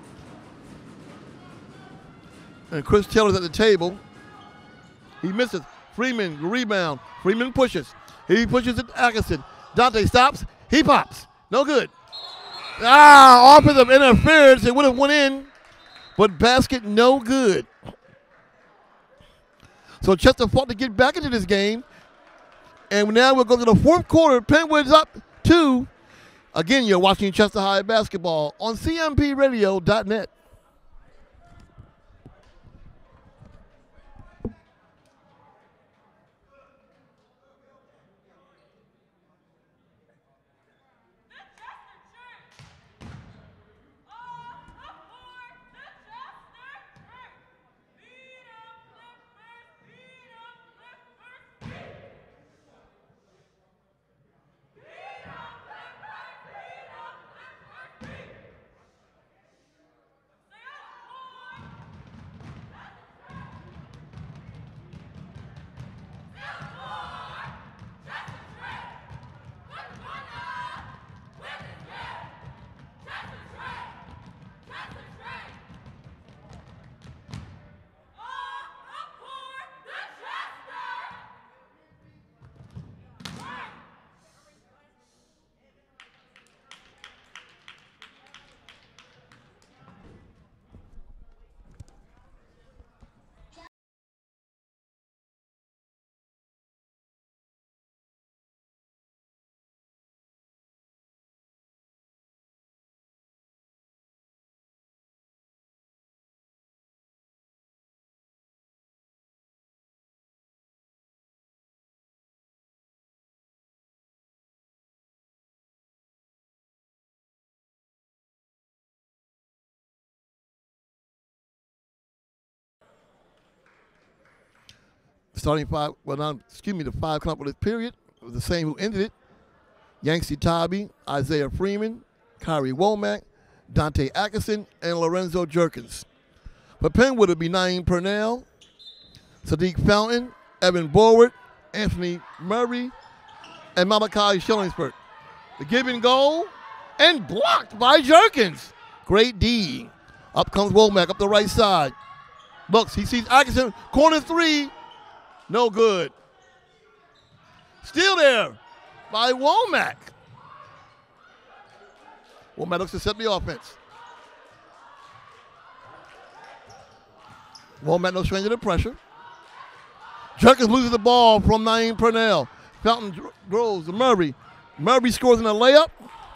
And Chris Taylor's at the table. He misses. Freeman, rebound. Freeman pushes. He pushes it to Atkinson. Dante stops. He pops. No good. Offensive interference. It would have went in, but basket no good. So Chester fought to get back into this game. And now we'll go to the 4th quarter. Penwood's up 2. Again, you're watching Chester High basketball on cmpradio.net. Starting 5, the 5 come up with this period. It was the same who ended it. Yanks Itabi, Isaiah Freeman, Kyrie Womack, Dante Atkinson, and Lorenzo Jerkins. For Penwood, it would be Naeem Purnell, Sadiq Fountain, Evan Borward, Anthony Murray, and Malachi Shillingsford. The give and goal, and blocked by Jerkins. Great D. Up comes Womack up the right side. Looks, he sees Atkinson, corner 3. No good. Still there by Womack. Womack looks to set the offense. Womack no stranger to pressure. Jerkins loses the ball from Naeem Purnell. Fountain throws to Murray. Murray scores in a layup.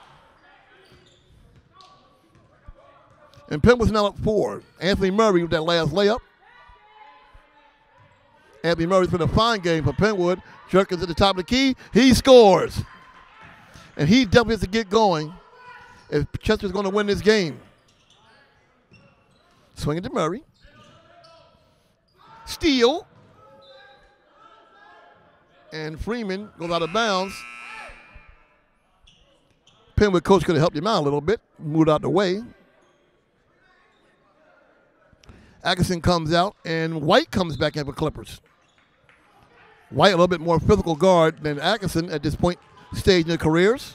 And Penn was now up 4. Anthony Murray with that last layup. Anthony Murray's been a fine game for Penwood. Jerkins at the top of the key. He scores. And he definitely has to get going if Chester's going to win this game. Swinging to Murray. Steal. And Freeman goes out of bounds. Penwood coach could have helped him out a little bit, moved out the way. Atkinson comes out, and White comes back in for Clippers. White a little bit more physical guard than Atkinson at this point stage in their careers.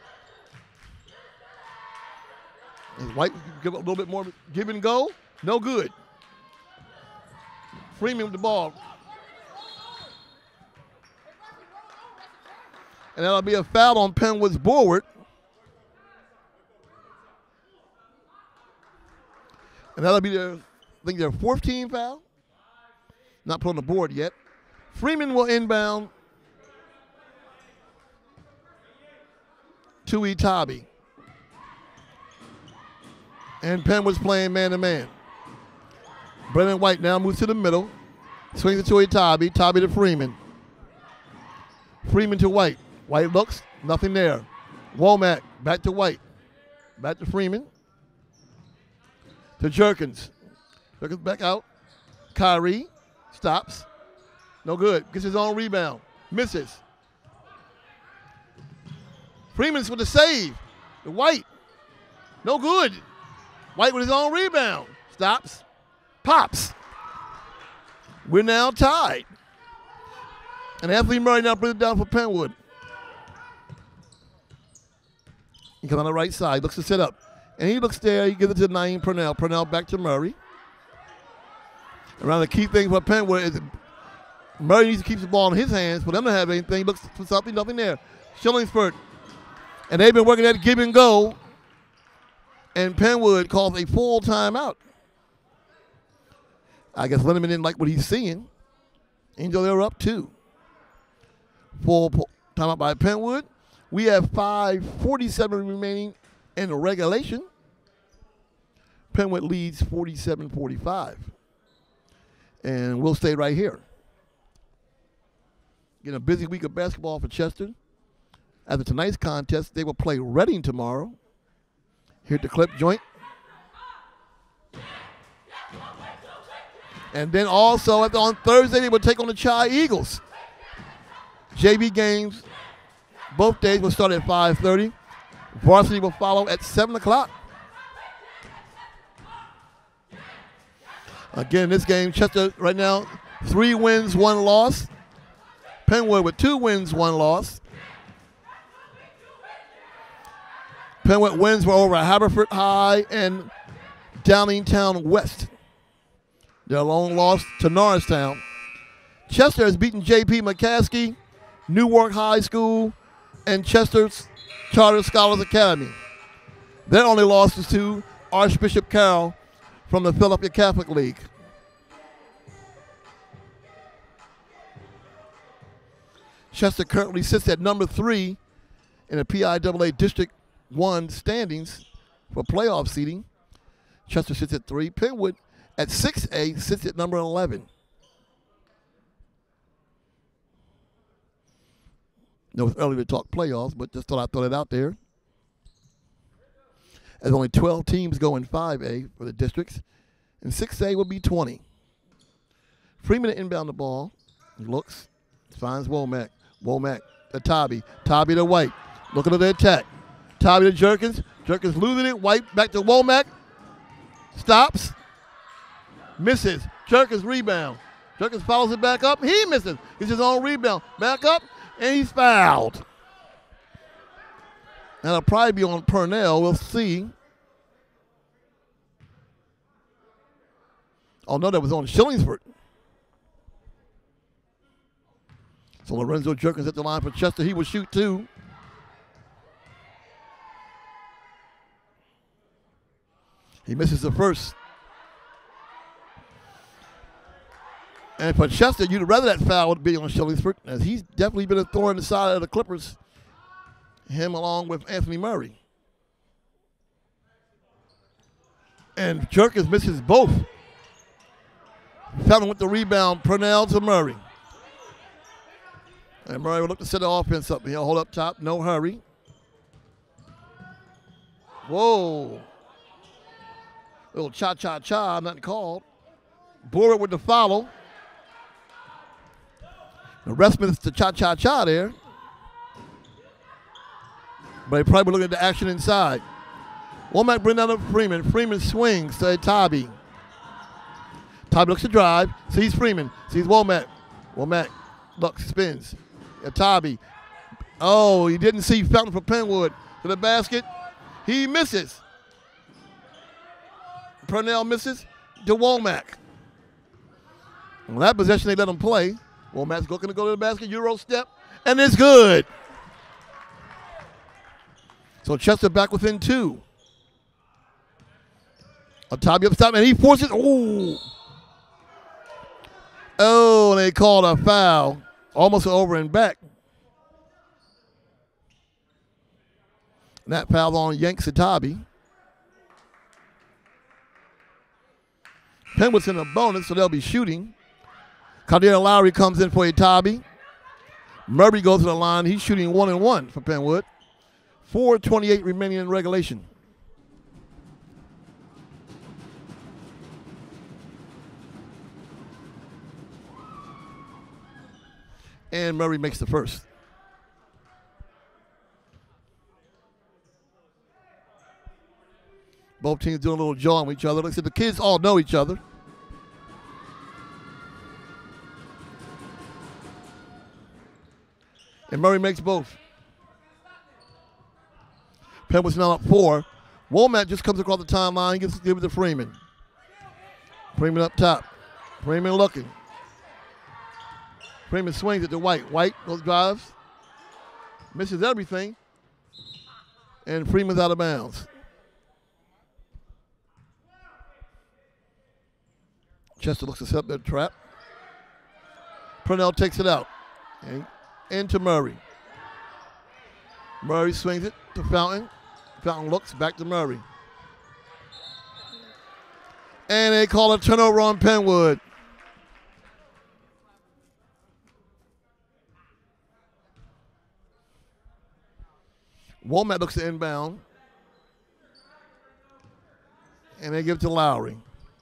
And White give a little bit more give and go. No good. Freeman with the ball. And that'll be a foul on Penwood's Borward. And that'll be their, I think their 14th foul. Not put on the board yet. Freeman will inbound to Itabi. And Penn was playing man-to-man. Brennan White now moves to the middle. Swings it to Itabi. Itabi to Freeman. Freeman to White. White looks. Nothing there. Womack back to White. Back to Freeman. To Jerkins. Jerkins back out. Kyrie stops. No good. Gets his own rebound. Misses. Freeman's with the save. The White. No good. White with his own rebound. Stops. Pops. We're now tied. And Anthony Murray now brings it down for Penwood. He comes on the right side. Looks to set up. And he looks there. He gives it to Naeem Purnell. Purnell back to Murray. Around the key thing for Penwood is Murray needs to keep the ball in his hands. For them to have anything, looks for something, nothing there. Shillingsford. And they've been working that give and go. And Penwood calls a full timeout. I guess Lindemann didn't like what he's seeing. Angel, they're up 2. Full timeout by Penwood. We have 5:47 remaining in the regulation. Penwood leads 47-45. And we'll stay right here. Getting a busy week of basketball for Chester. After tonight's contest, they will play Reading tomorrow. Here at the Clip Joint. And then also on Thursday, they will take on the Chi Eagles. JV games, both days will start at 5:30. Varsity will follow at 7 o'clock. Again, this game, Chester right now, 3 wins, 1 loss. Penwood with 2 wins, 1 loss. Penwood wins were over Haverford High and Downingtown West. Their lone loss to Norristown. Chester has beaten J.P. McCaskey, Newark High School, and Chester's Charter Scholars Academy. Their only loss is to Archbishop Carroll from the Philadelphia Catholic League. Chester currently sits at number 3 in the PIAA District 1 standings for playoff seeding. Chester sits at 3. Penwood at 6A sits at number 11. No, it's early to talk playoffs, but just thought I'd throw it out there. As only 12 teams go in 5A for the districts, and 6A will be 20. Freeman to inbound the ball. He looks, finds Womack. Womack to Tobby. Tobby to White. Looking at the attack. Tobby to Jerkins. Jerkins losing it. White back to Womack. Stops. Misses. Jerkins rebound. Jerkins follows it back up. He misses. It's his own rebound. Back up, and he's fouled. And it'll probably be on Purnell. We'll see. Oh, no, that was on Shillingsford. So Lorenzo Jerkins at the line for Chester. He will shoot 2. He misses the first. And for Chester, you'd rather that foul would be on Shillingsford, as he's definitely been a thorn in the side of the Clippers. Him along with Anthony Murray. And Jerkins misses both. Felton with the rebound, Purnell to Murray. And Murray will look to set the offense up. He'll hold up top, no hurry. Whoa. Little cha-cha-cha, nothing called. Borward with the follow. The rest minutes to cha-cha-cha there. But they probably looking at the action inside. Womack bring down to Freeman. Freeman swings to Tobby. Tobby looks to drive. Sees Freeman. Sees Womack. Womack looks, spins. Tobby. Oh, he didn't see Felton for Penwood. To the basket. He misses. Purnell misses to Womack. On that possession, they let him play. Womack's looking to go to the basket. Euro step. And it's good. So Chester back within 2. Tobby up top, and he forces. Oh, and they called a foul. Almost over and back. And that foul on Yanks and Tobby. Penwood's in a bonus, so they'll be shooting. Cardell Lowry comes in for a Tobby. Murray goes to the line. He's shooting 1-1 for Penwood. 4:28 remaining in regulation. And Murray makes the first. Both teams doing a little jawing with each other. Like I said, the kids all know each other. And Murray makes both. Penn was now up 4. Womack just comes across the timeline, gives it to Freeman. Freeman up top. Freeman looking. Freeman swings it to White. White goes drives. Misses everything. And Freeman's out of bounds. Chester looks to set up their trap. Purnell takes it out. And into Murray. Murray swings it to Fountain. Fountain looks back to Murray. And they call a turnover on Penwood. Womack looks to inbound. And they give it to Lowry.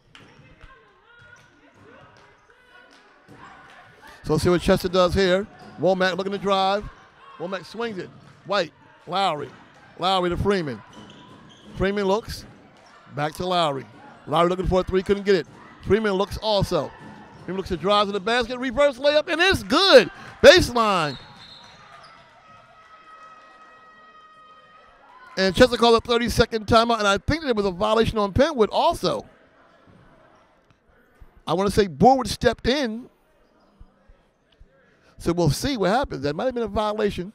So let's see what Chester does here. Womack looking to drive. Womack swings it. White, Lowry. Lowry to Freeman. Freeman looks. Back to Lowry. Lowry looking for a 3, couldn't get it. Freeman looks also. Freeman looks to drive to the basket. Reverse layup, and it's good. Baseline. And Chester called a 30-second timeout, and I think there was a violation on Penwood also. I want to say Borwood stepped in. So we'll see what happens. That might have been a violation.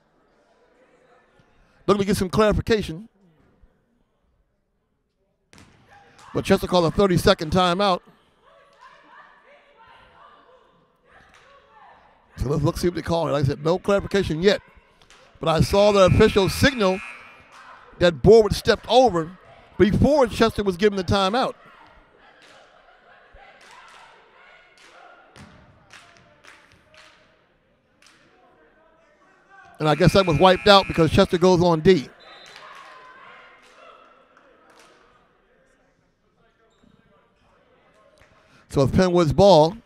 Looking to get some clarification. But Chester called a 30-second timeout. So let's look, see what they call it. Like I said, no clarification yet. But I saw the official signal that Borwood stepped over before Chester was given the timeout. And I guess that was wiped out because Chester goes on D. So it's Penwood's ball.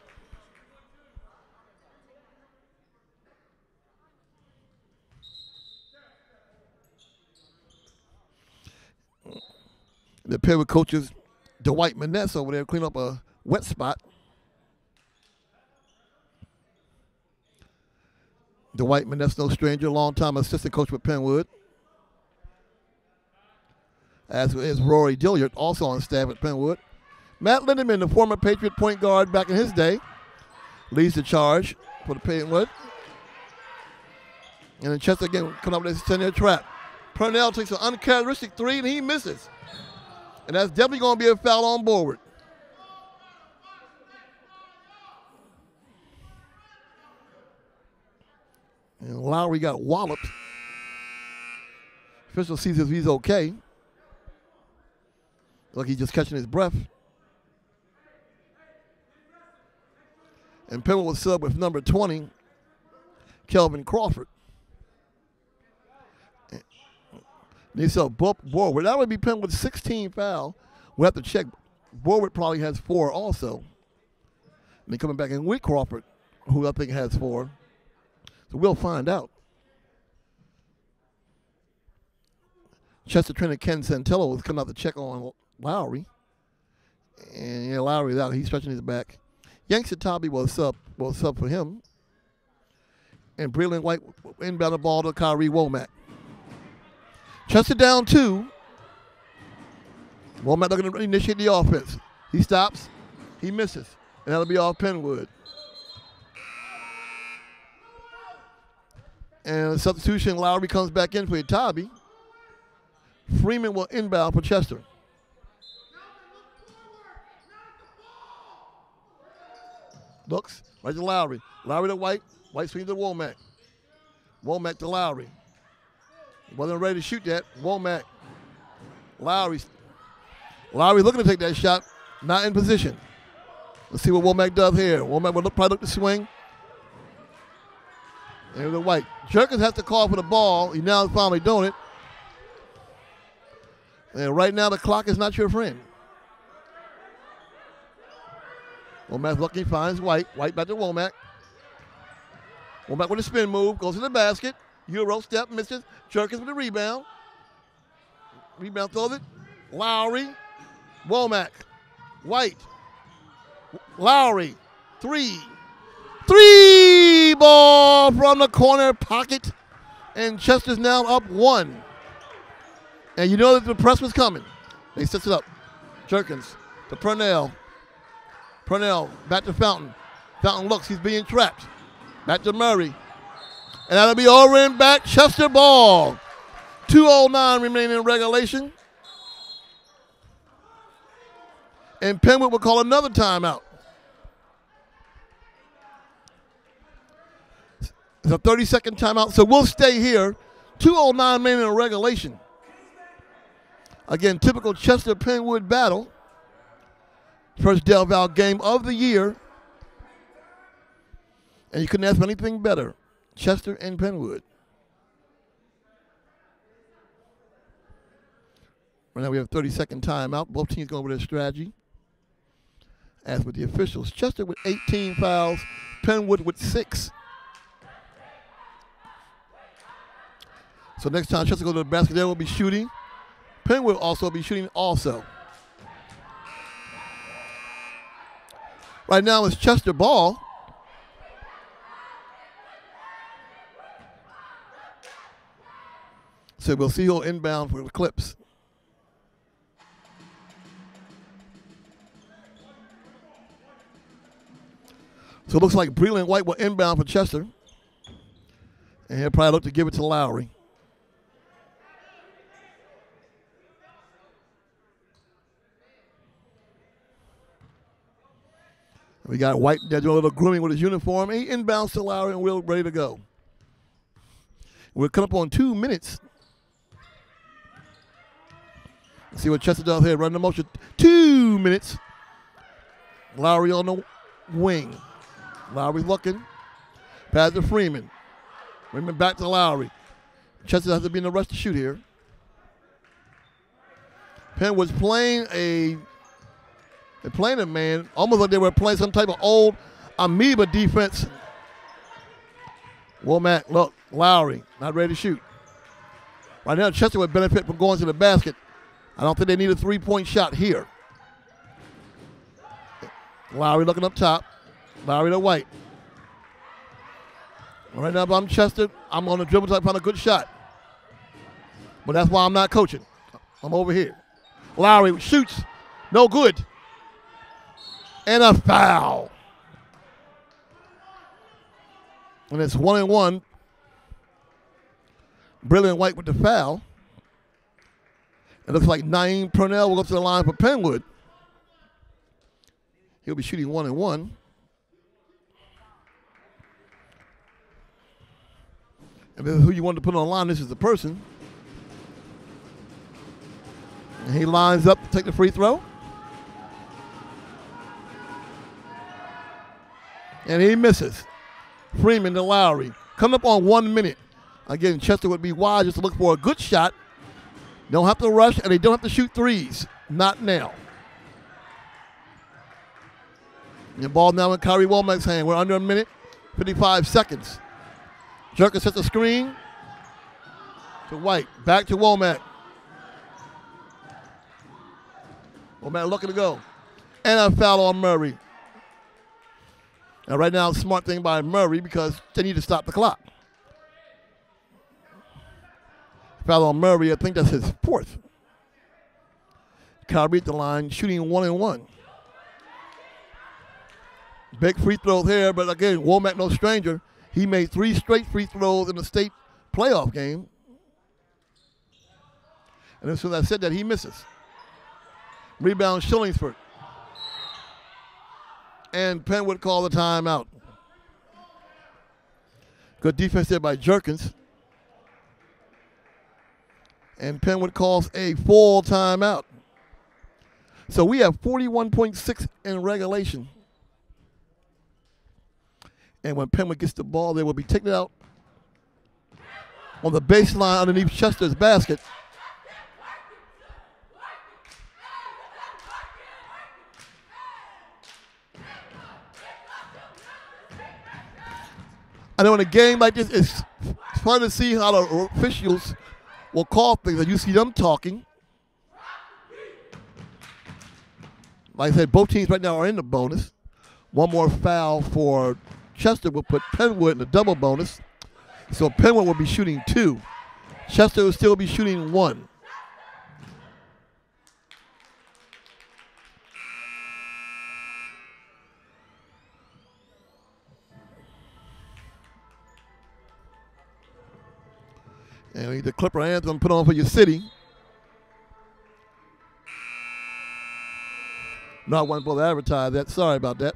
The Penwood coaches Dwight Maness over there clean up a wet spot. Dwight Maness, no stranger, longtime assistant coach with Penwood. As is Rory Dilliard, also on staff at Penwood. Matt Lindemann, the former Patriot point guard back in his day, leads the charge for the Penwood. And then Chester again coming up with this 10-year trap. Purnell takes an uncharacteristic 3 and he misses. And that's definitely going to be a foul on Borwood. And Lowry got walloped. Official sees if he's okay. Like he's just catching his breath. And Penwood was subbed with number 20, Kelvin Crawford. And they saw Borwood. That would be Penwood's 16th foul. We'll have to check. Borwood probably has 4 also. And they're coming back in with Crawford, who I think has 4. So we'll find out. Chester trainer Ken Santello was coming out to check on Lowry. And yeah, Lowry's out. He's stretching his back. Yanks Tabi was sub for him. And Breland White inbound the ball to Kyrie Womack. Chester down 2. Womack looking to initiate the offense. He stops. He misses. And that'll be off Penwood. And a substitution, Lowry comes back in for Tabi. Freeman will inbound for Chester. Looks right to Lowry. Lowry to White. White swings to Womack. Womack to Lowry. He wasn't ready to shoot that. Womack. Lowry looking to take that shot. Not in position. Let's see what Womack does here. Womack will probably look to swing. And the White. Jerkins has to call for the ball. He now is finally doing it. And right now the clock is not your friend. Womack looking, finds White. White back to Womack. Womack with a spin move, goes to the basket. Euro step, misses. Jerkins with the rebound. Rebound throws it. Lowry. Womack. White. Lowry. 3. 3 ball from the corner pocket. And Chester's now up 1. And you know that the press was coming. They sets it up. Jerkins to Purnell. Purnell back to Fountain. Fountain looks, he's being trapped. Back to Murray. And that'll be over and back. Chester ball. 2:09 remaining in regulation. And Penwood will call another timeout. It's a 30-second timeout, so we'll stay here. 2:09 remaining in regulation. Again, typical Chester Penwood battle. First Del Val game of the year. And you couldn't ask for anything better. Chester and Penwood. Right now we have a 30-second timeout. Both teams go over their strategy. As with the officials, Chester with 18 fouls, Penwood with 6. So next time Chester goes to the basket, they will be shooting. Penn will also be shooting also. Right now it's Chester ball. So we'll see who'll inbound for the Clips. So it looks like Breland White will inbound for Chester. And he'll probably look to give it to Lowry. We got White there doing a little grooming with his uniform. He inbounds to Lowry and we're ready to go. We're coming up on 2 minutes. Let's see what Chester does here. Running the motion. 2 minutes. Lowry on the wing. Lowry looking. Pass to Freeman. Freeman back to Lowry. Chester has to be in a rush to shoot here. Penn was playing a man, almost like they were playing some type of old amoeba defense. Womack, look, Lowry, not ready to shoot. Right now, Chester would benefit from going to the basket. I don't think they need a three-point shot here. Lowry looking up top. Lowry to White. Right now, if I'm Chester, I'm on the dribble to find a good shot. But that's why I'm not coaching. I'm over here. Lowry shoots. No good. And a foul. And it's 1-1. Breland White with the foul. It looks like Naeem Purnell will go to the line for Penwood. He'll be shooting 1-1. And this is who you want to put on the line. This is the person. And he lines up to take the free throw. And he misses. Freeman to Lowry. Coming up on 1 minute. Again, Chester would be wise just to look for a good shot. Don't have to rush, and they don't have to shoot threes. Not now. And the ball now in Kyrie Womack's hand. We're under a minute, 55 seconds. Jerkins sets a screen to White. Back to Womack. Womack looking to go. And a foul on Murray. And right now, smart thing by Murray because they need to stop the clock. Foul on Murray, I think that's his fourth. Kyrie at the line, shooting 1-and-1. Big free throws here, but again, Womack no stranger. He made 3 straight free throws in the state playoff game. And as soon as I said that, he misses. Rebound, Shillingsford. And Penn would call the timeout. Good defense there by Jerkins. And Penn would calls a full timeout. So we have 41.6 in regulation. And when Penwood gets the ball, they will be taken out on the baseline underneath Chester's basket. I know in a game like this, it's fun to see how the officials will call things, and you see them talking. Like I said, both teams right now are in the bonus. One more foul for Chester will put Penwood in the double bonus. So Penwood will be shooting 2. Chester will still be shooting 1. And the Clipper anthem put on for your city. Not one for to advertise that. Sorry about that.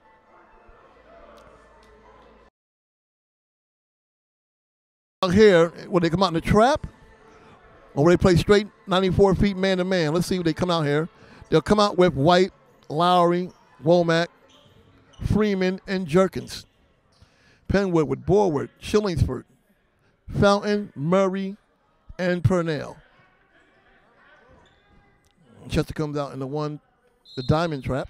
Here, when they come out in the trap, or when they play straight 94 feet man-to-man. Let's see when they come out here. They'll come out with White, Lowry, Womack, Freeman, and Jerkins. Penwood with Borward, Shillingsford, Fountain, Murray, and Purnell. Chester comes out in the diamond trap.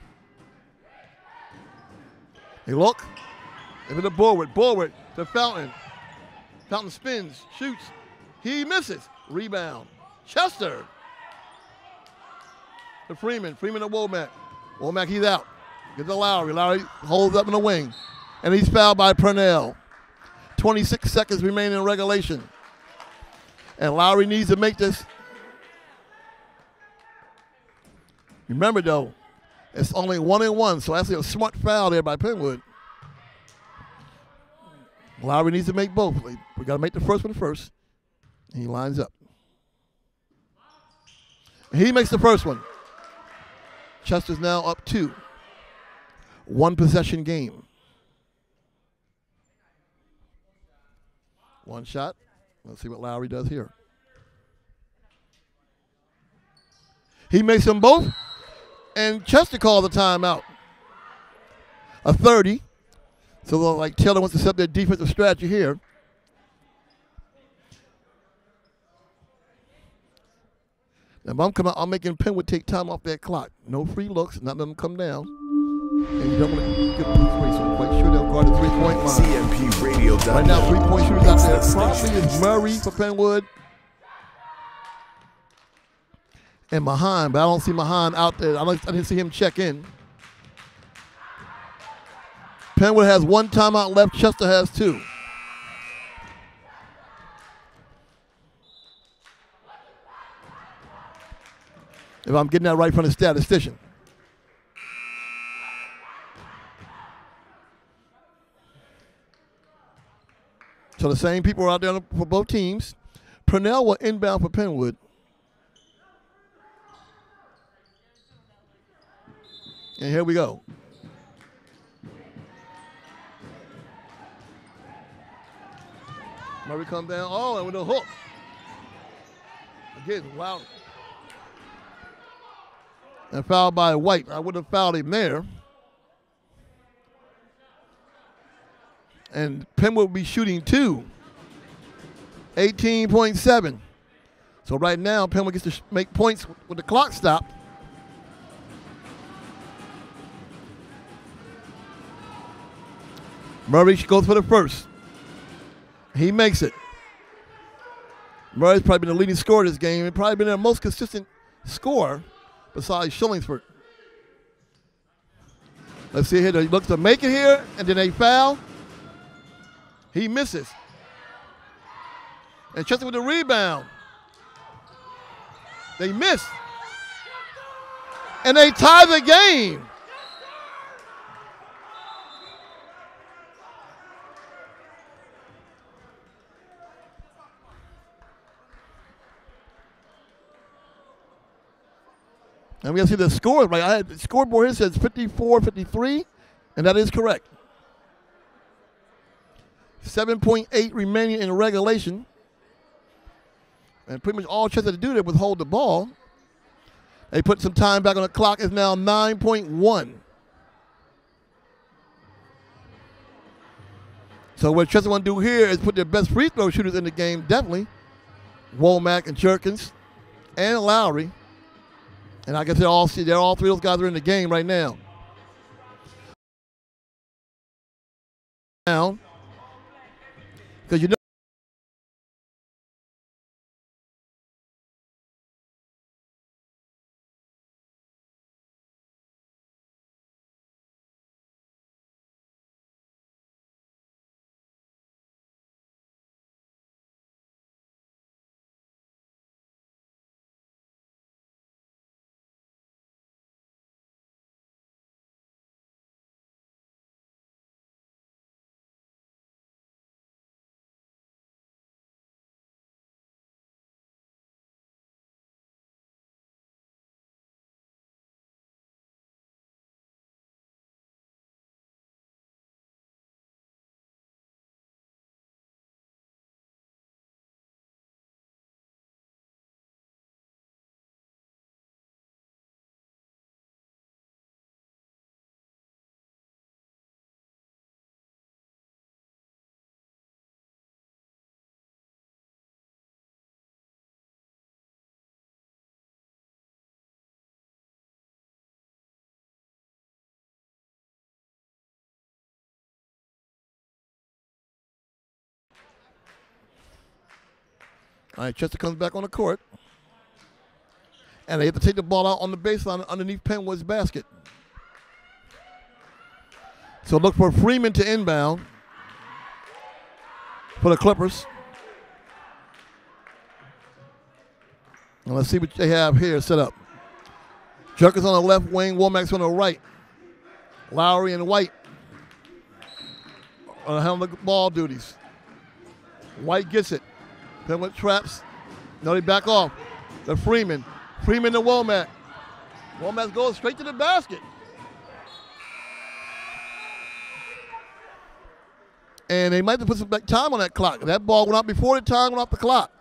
They look. Into the Borward to Fountain. Fountain spins, shoots. He misses. Rebound. Chester. To Freeman. Freeman to Womack. Womack, he's out. Gets to Lowry. Lowry holds up in the wing. And he's fouled by Purnell. 26 seconds remaining in regulation. And Lowry needs to make this. Remember, though, it's only 1-and-1, so that's a smart foul there by Penwood. Lowry needs to make both. We got to make the first one first. And he lines up. And he makes the first one. Chester's now up 2. 1 possession game. One shot. Let's see what Lowry does here. He makes them both. And Chester called the timeout. A 30. So like Taylor wants to set their defensive strategy here. Now if I'm coming out, I'm making Penwood take time off that clock. No free looks, not letting them come down. And you don't want to get the 3, so I'm quite sure they'll guard the 3-point line. CMPRadio.net. Right now, 3-point shooters out there. Probably is Murray for Penwood. And Mahan, but I don't see Mahan out there. I didn't see him check in. Penwood has 1 timeout left. Chester has 2. If I'm getting that right from the statistician. So the same people are out there for both teams. Purnell will inbound for Penwood. And here we go. Murray comes down. Oh, and with a hook. Again, wow. And fouled by White. I would have fouled him there. And Penn will be shooting 2. 18.7. So right now, Penn gets to make points with the clock stopped. Murray goes for the first. He makes it. Murray's probably been the leading scorer this game and probably been their most consistent scorer besides Shillingsford. Let's see here. He looks to make it here, and then they foul. He misses. And Chester with the rebound. They miss. And they tie the game. And we got to see the score. Right? I had the scoreboard here says 54-53, and that is correct. 7.8 remaining in regulation. And pretty much all Chester to do there was hold the ball. They put some time back on the clock. It's now 9.1. So what Chester want to do here is put their best free throw shooters in the game, definitely. Womack and Jerkins and Lowry. And I guess all three of those guys are in the game right now. Because you know, all right, Chester comes back on the court. And they have to take the ball out on the baseline underneath Penwood's basket. So look for Freeman to inbound for the Clippers. And let's see what they have here set up. Jerkins on the left wing, Womack's on the right. Lowry and White on the ball duties. White gets it. Penwood traps. No, they back off. The Freeman. Freeman to Womack. Womack goes straight to the basket. And they might have to put some time on that clock. That ball went out before the time went off the clock.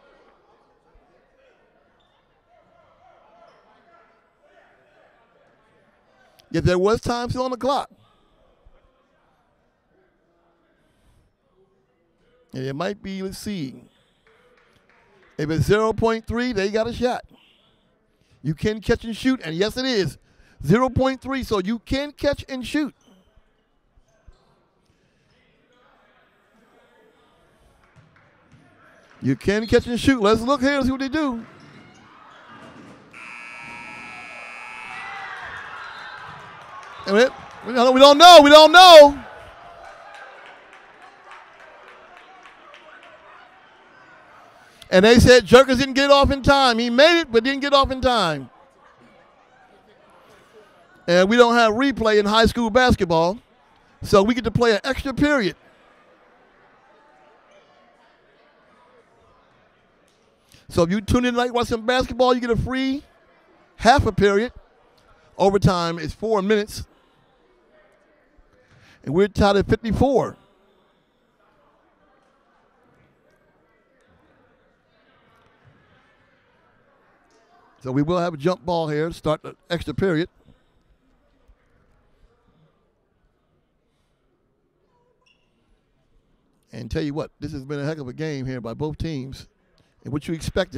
Yet there was time still on the clock. And it might be, let's see. If it's 0.3, they got a shot. You can catch and shoot, and yes, it is 0.3, so you can catch and shoot. You can catch and shoot. Let's look here and see what they do. And we don't know. We don't know. And they said Jerkins didn't get off in time. He made it, but didn't get off in time. And we don't have replay in high school basketball, so we get to play an extra period. So if you tune in tonight, watch some basketball, you get a free half a period. Overtime is 4 minutes. And we're tied at 54. So we will have a jump ball here to start the extra period. And tell you what, this has been a heck of a game here by both teams. And what you expected.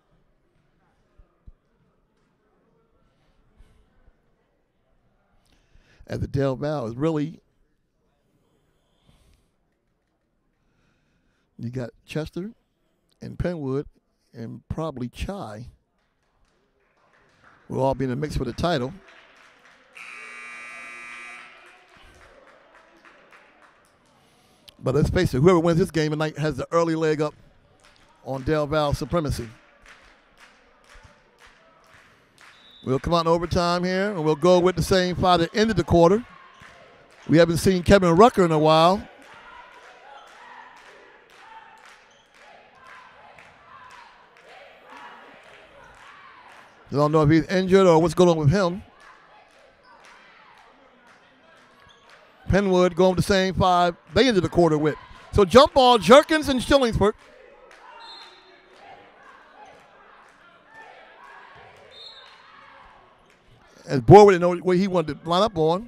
As the Del Val is really, you got Chester and Penwood and probably Chi We'll all be in the mix for the title. But let's face it, whoever wins this game tonight has the early leg up on Del Val's supremacy. We'll come out in overtime here, and we'll go with the same five that ended the quarter. We haven't seen Kevin Rucker in a while. I don't know if he's injured or what's going on with him. Penwood going with the same five they ended the quarter with. So jump ball, Jerkins and Shillingsford. As Borwood didn't know where he wanted to line up on.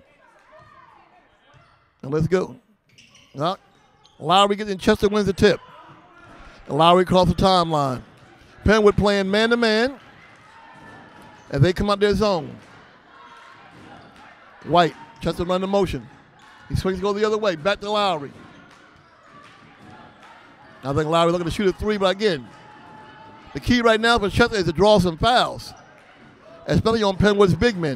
And let's go. Lowry gets in, Chester wins the tip. And Lowry across the timeline. Penwood playing man-to-man as they come out their zone. White, Chester running the motion. He swings, go the other way, back to Lowry. I think Lowry looking to shoot a three, but again, the key right now for Chester is to draw some fouls, especially on Penwood's big men.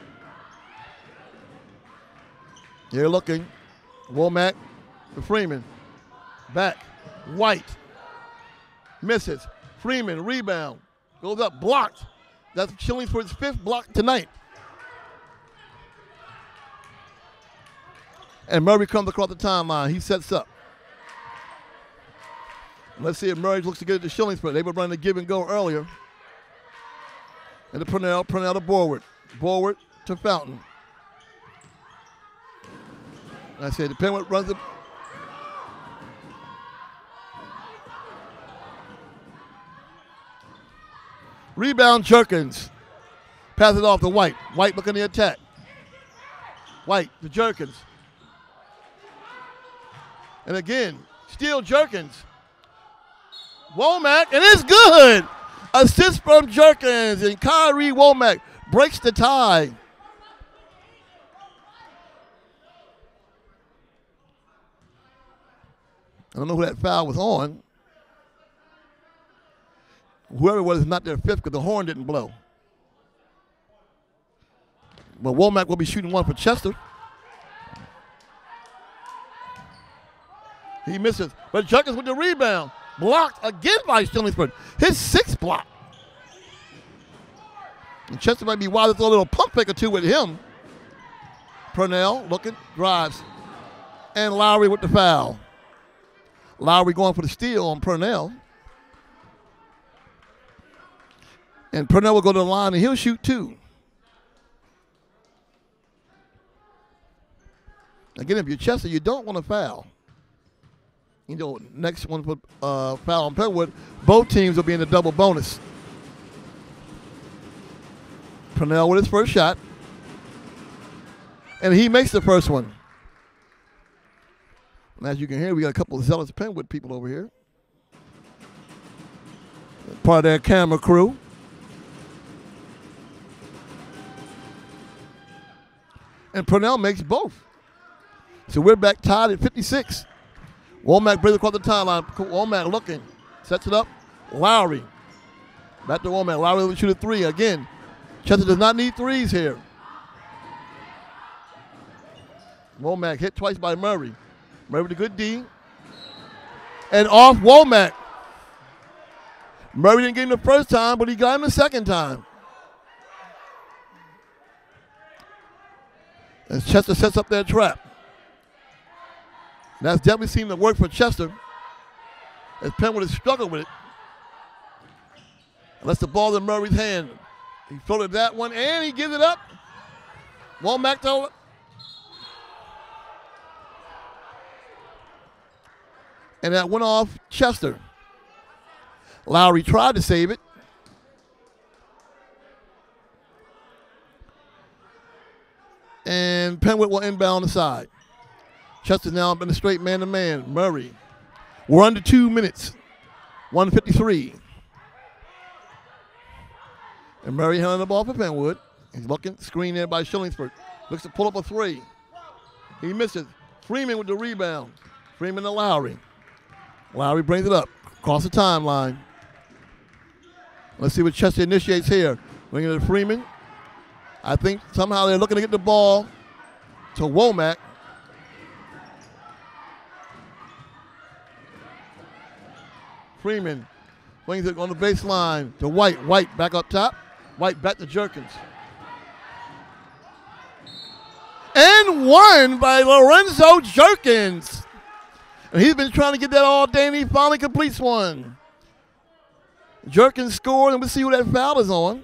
Here looking, Womack to Freeman. Back, White. Misses. Freeman, rebound. Goes up, blocked. That's Shillingsford's fifth block tonight. And Murray comes across the timeline. He sets up. Let's see if Murray looks to get it to Shillingsford. They were running a give and go earlier. And to Purnell to Borwood. Borwood to Fountain. I said the Penwood runs it. Rebound, Jerkins. Pass it off to White. White looking the attack. White to Jerkins. And again, steal Jerkins. Womack, and it's good. Assist from Jerkins, and Kyrie Womack breaks the tie. I don't know who that foul was on. Whoever it was is not their fifth because the horn didn't blow. But Womack will be shooting one for Chester. He misses, but Jerkins with the rebound. Blocked again by Shillingsford. His sixth block. And Chester might be wild to throw a little pump fake or two with him. Purnell looking, drives. And Lowry with the foul. Lowry going for the steal on Purnell. And Purnell will go to the line and he'll shoot two. Again, if you're Chester, you don't want to foul. You know, next one for foul on Penwood, both teams will be in the double bonus. Purnell with his first shot. And he makes the first one. And as you can hear, we got a couple of zealous Penwood people over here. Part of their camera crew. And Purnell makes both. So we're back tied at 56. Womack brings across the timeline. Womack looking. Sets it up. Lowry. Back to Womack. Lowry will shoot a three again. Chester does not need threes here. Womack hit twice by Murray. Murray with a good D. And off Womack. Murray didn't get him the first time, but he got him the second time. As Chester sets up their trap. That's definitely seemed to work for Chester as Penwood has struggled with it. Unless the ball's in Murray's hand. He floated that one and he gives it up. Womack to and that went off Chester. Lowry tried to save it. And Penwood will inbound the side. Chester's now been a straight man-to-man. Murray. We're under 2 minutes. 1:53. And Murray handling the ball for Penwood. He's looking, screen there by Shillingsford. Looks to pull up a three. He misses. Freeman with the rebound. Freeman to Lowry. Lowry brings it up. Across the timeline. Let's see what Chester initiates here. Bringing it to Freeman. I think somehow they're looking to get the ball to Womack. Freeman swings it on the baseline to White. White back up top. White back to Jerkins. And won by Lorenzo Jerkins. And he's been trying to get that all day, and he finally completes one. Jerkins scored, and we'll see who that foul is on.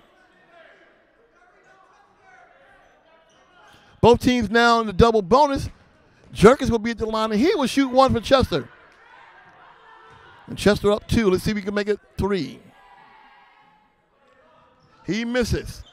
Both teams now in the double bonus. Jerkins will be at the line, and he will shoot one for Chester. And Chester up 2. Let's see if we can make it 3. He misses.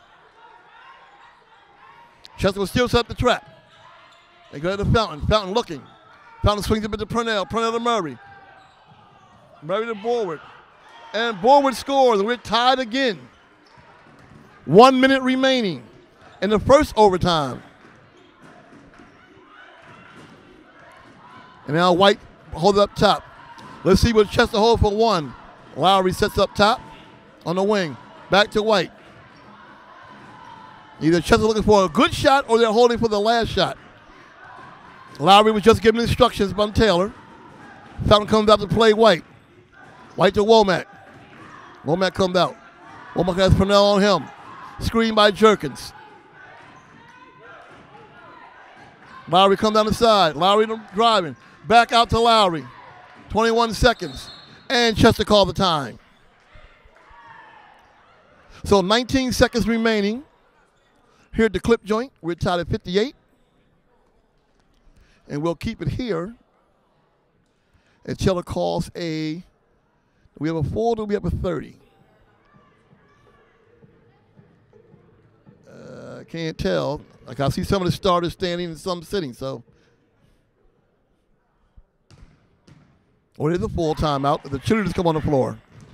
Chester will still set the trap. They go to Fountain. Fountain looking. Fountain swings it to Purnell. Purnell to Murray. Murray to Borward. And Borward scores, and we're tied again. 1 minute remaining in the first overtime. And now White holds up top. Let's see what Chester holds for 1. Lowry sets up top on the wing. Back to White. Either Chester looking for a good shot or they're holding for the last shot. Lowry was just given instructions by Taylor. Fountain comes out to play White. White to Womack. Womack comes out. Womack has Purnell on him. Screen by Jerkins. Lowry comes down the side. Lowry driving. Back out to Lowry. 21 seconds. And Chester called the time. So 19 seconds remaining. Here at the clip joint, we're tied at 58. And we'll keep it here until it calls a, do we have a 4 or do we have a 30? I can't tell. Like I see some of the starters standing and some sitting, so. Or it is a full timeout. The cheerleaders come on the floor.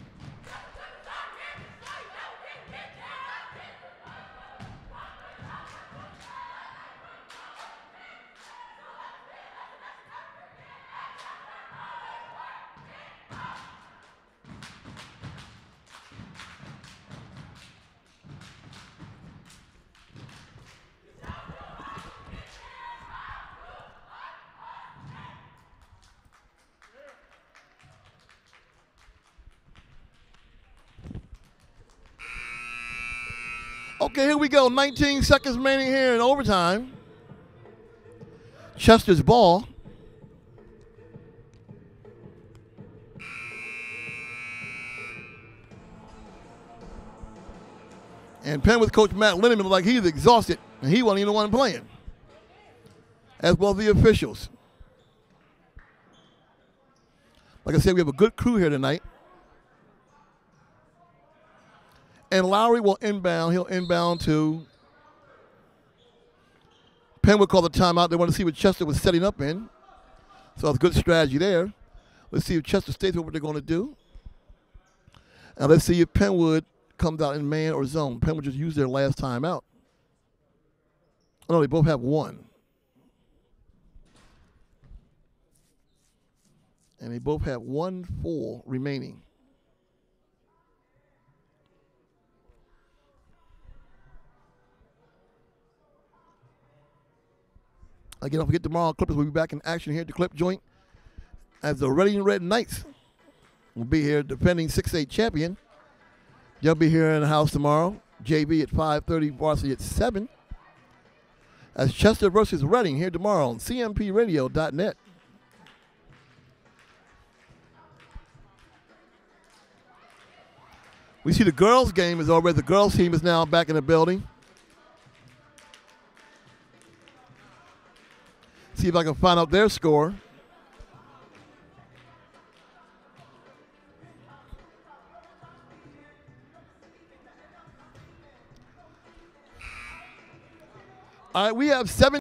Okay, here we go. 19 seconds remaining here in overtime. Chester's ball. And Penn with Coach Matt Linneman looked like he's exhausted, and he wasn't even the one playing. As well as the officials. Like I said, we have a good crew here tonight. And Lowry will inbound. He'll inbound to Penn. Will call the timeout. They want to see what Chester was setting up in. So it's a good strategy there. Let's see if Chester stays with what they're going to do. And let's see if Penwood comes out in man or zone. Penwood just used their last timeout. Oh, no, they both have 1. And they both have 1 full remaining. Again, don't forget tomorrow, Clippers will be back in action here at the Clip Joint as the Reading Red Knights will be here defending 6A champion. They'll be here in the house tomorrow. JV at 5:30, Varsity at 7. As Chester versus Reading here tomorrow on cmpradio.net. We see the girls' game is over. The girls' team is now back in the building. See if I can find out their score. All right, we have 7.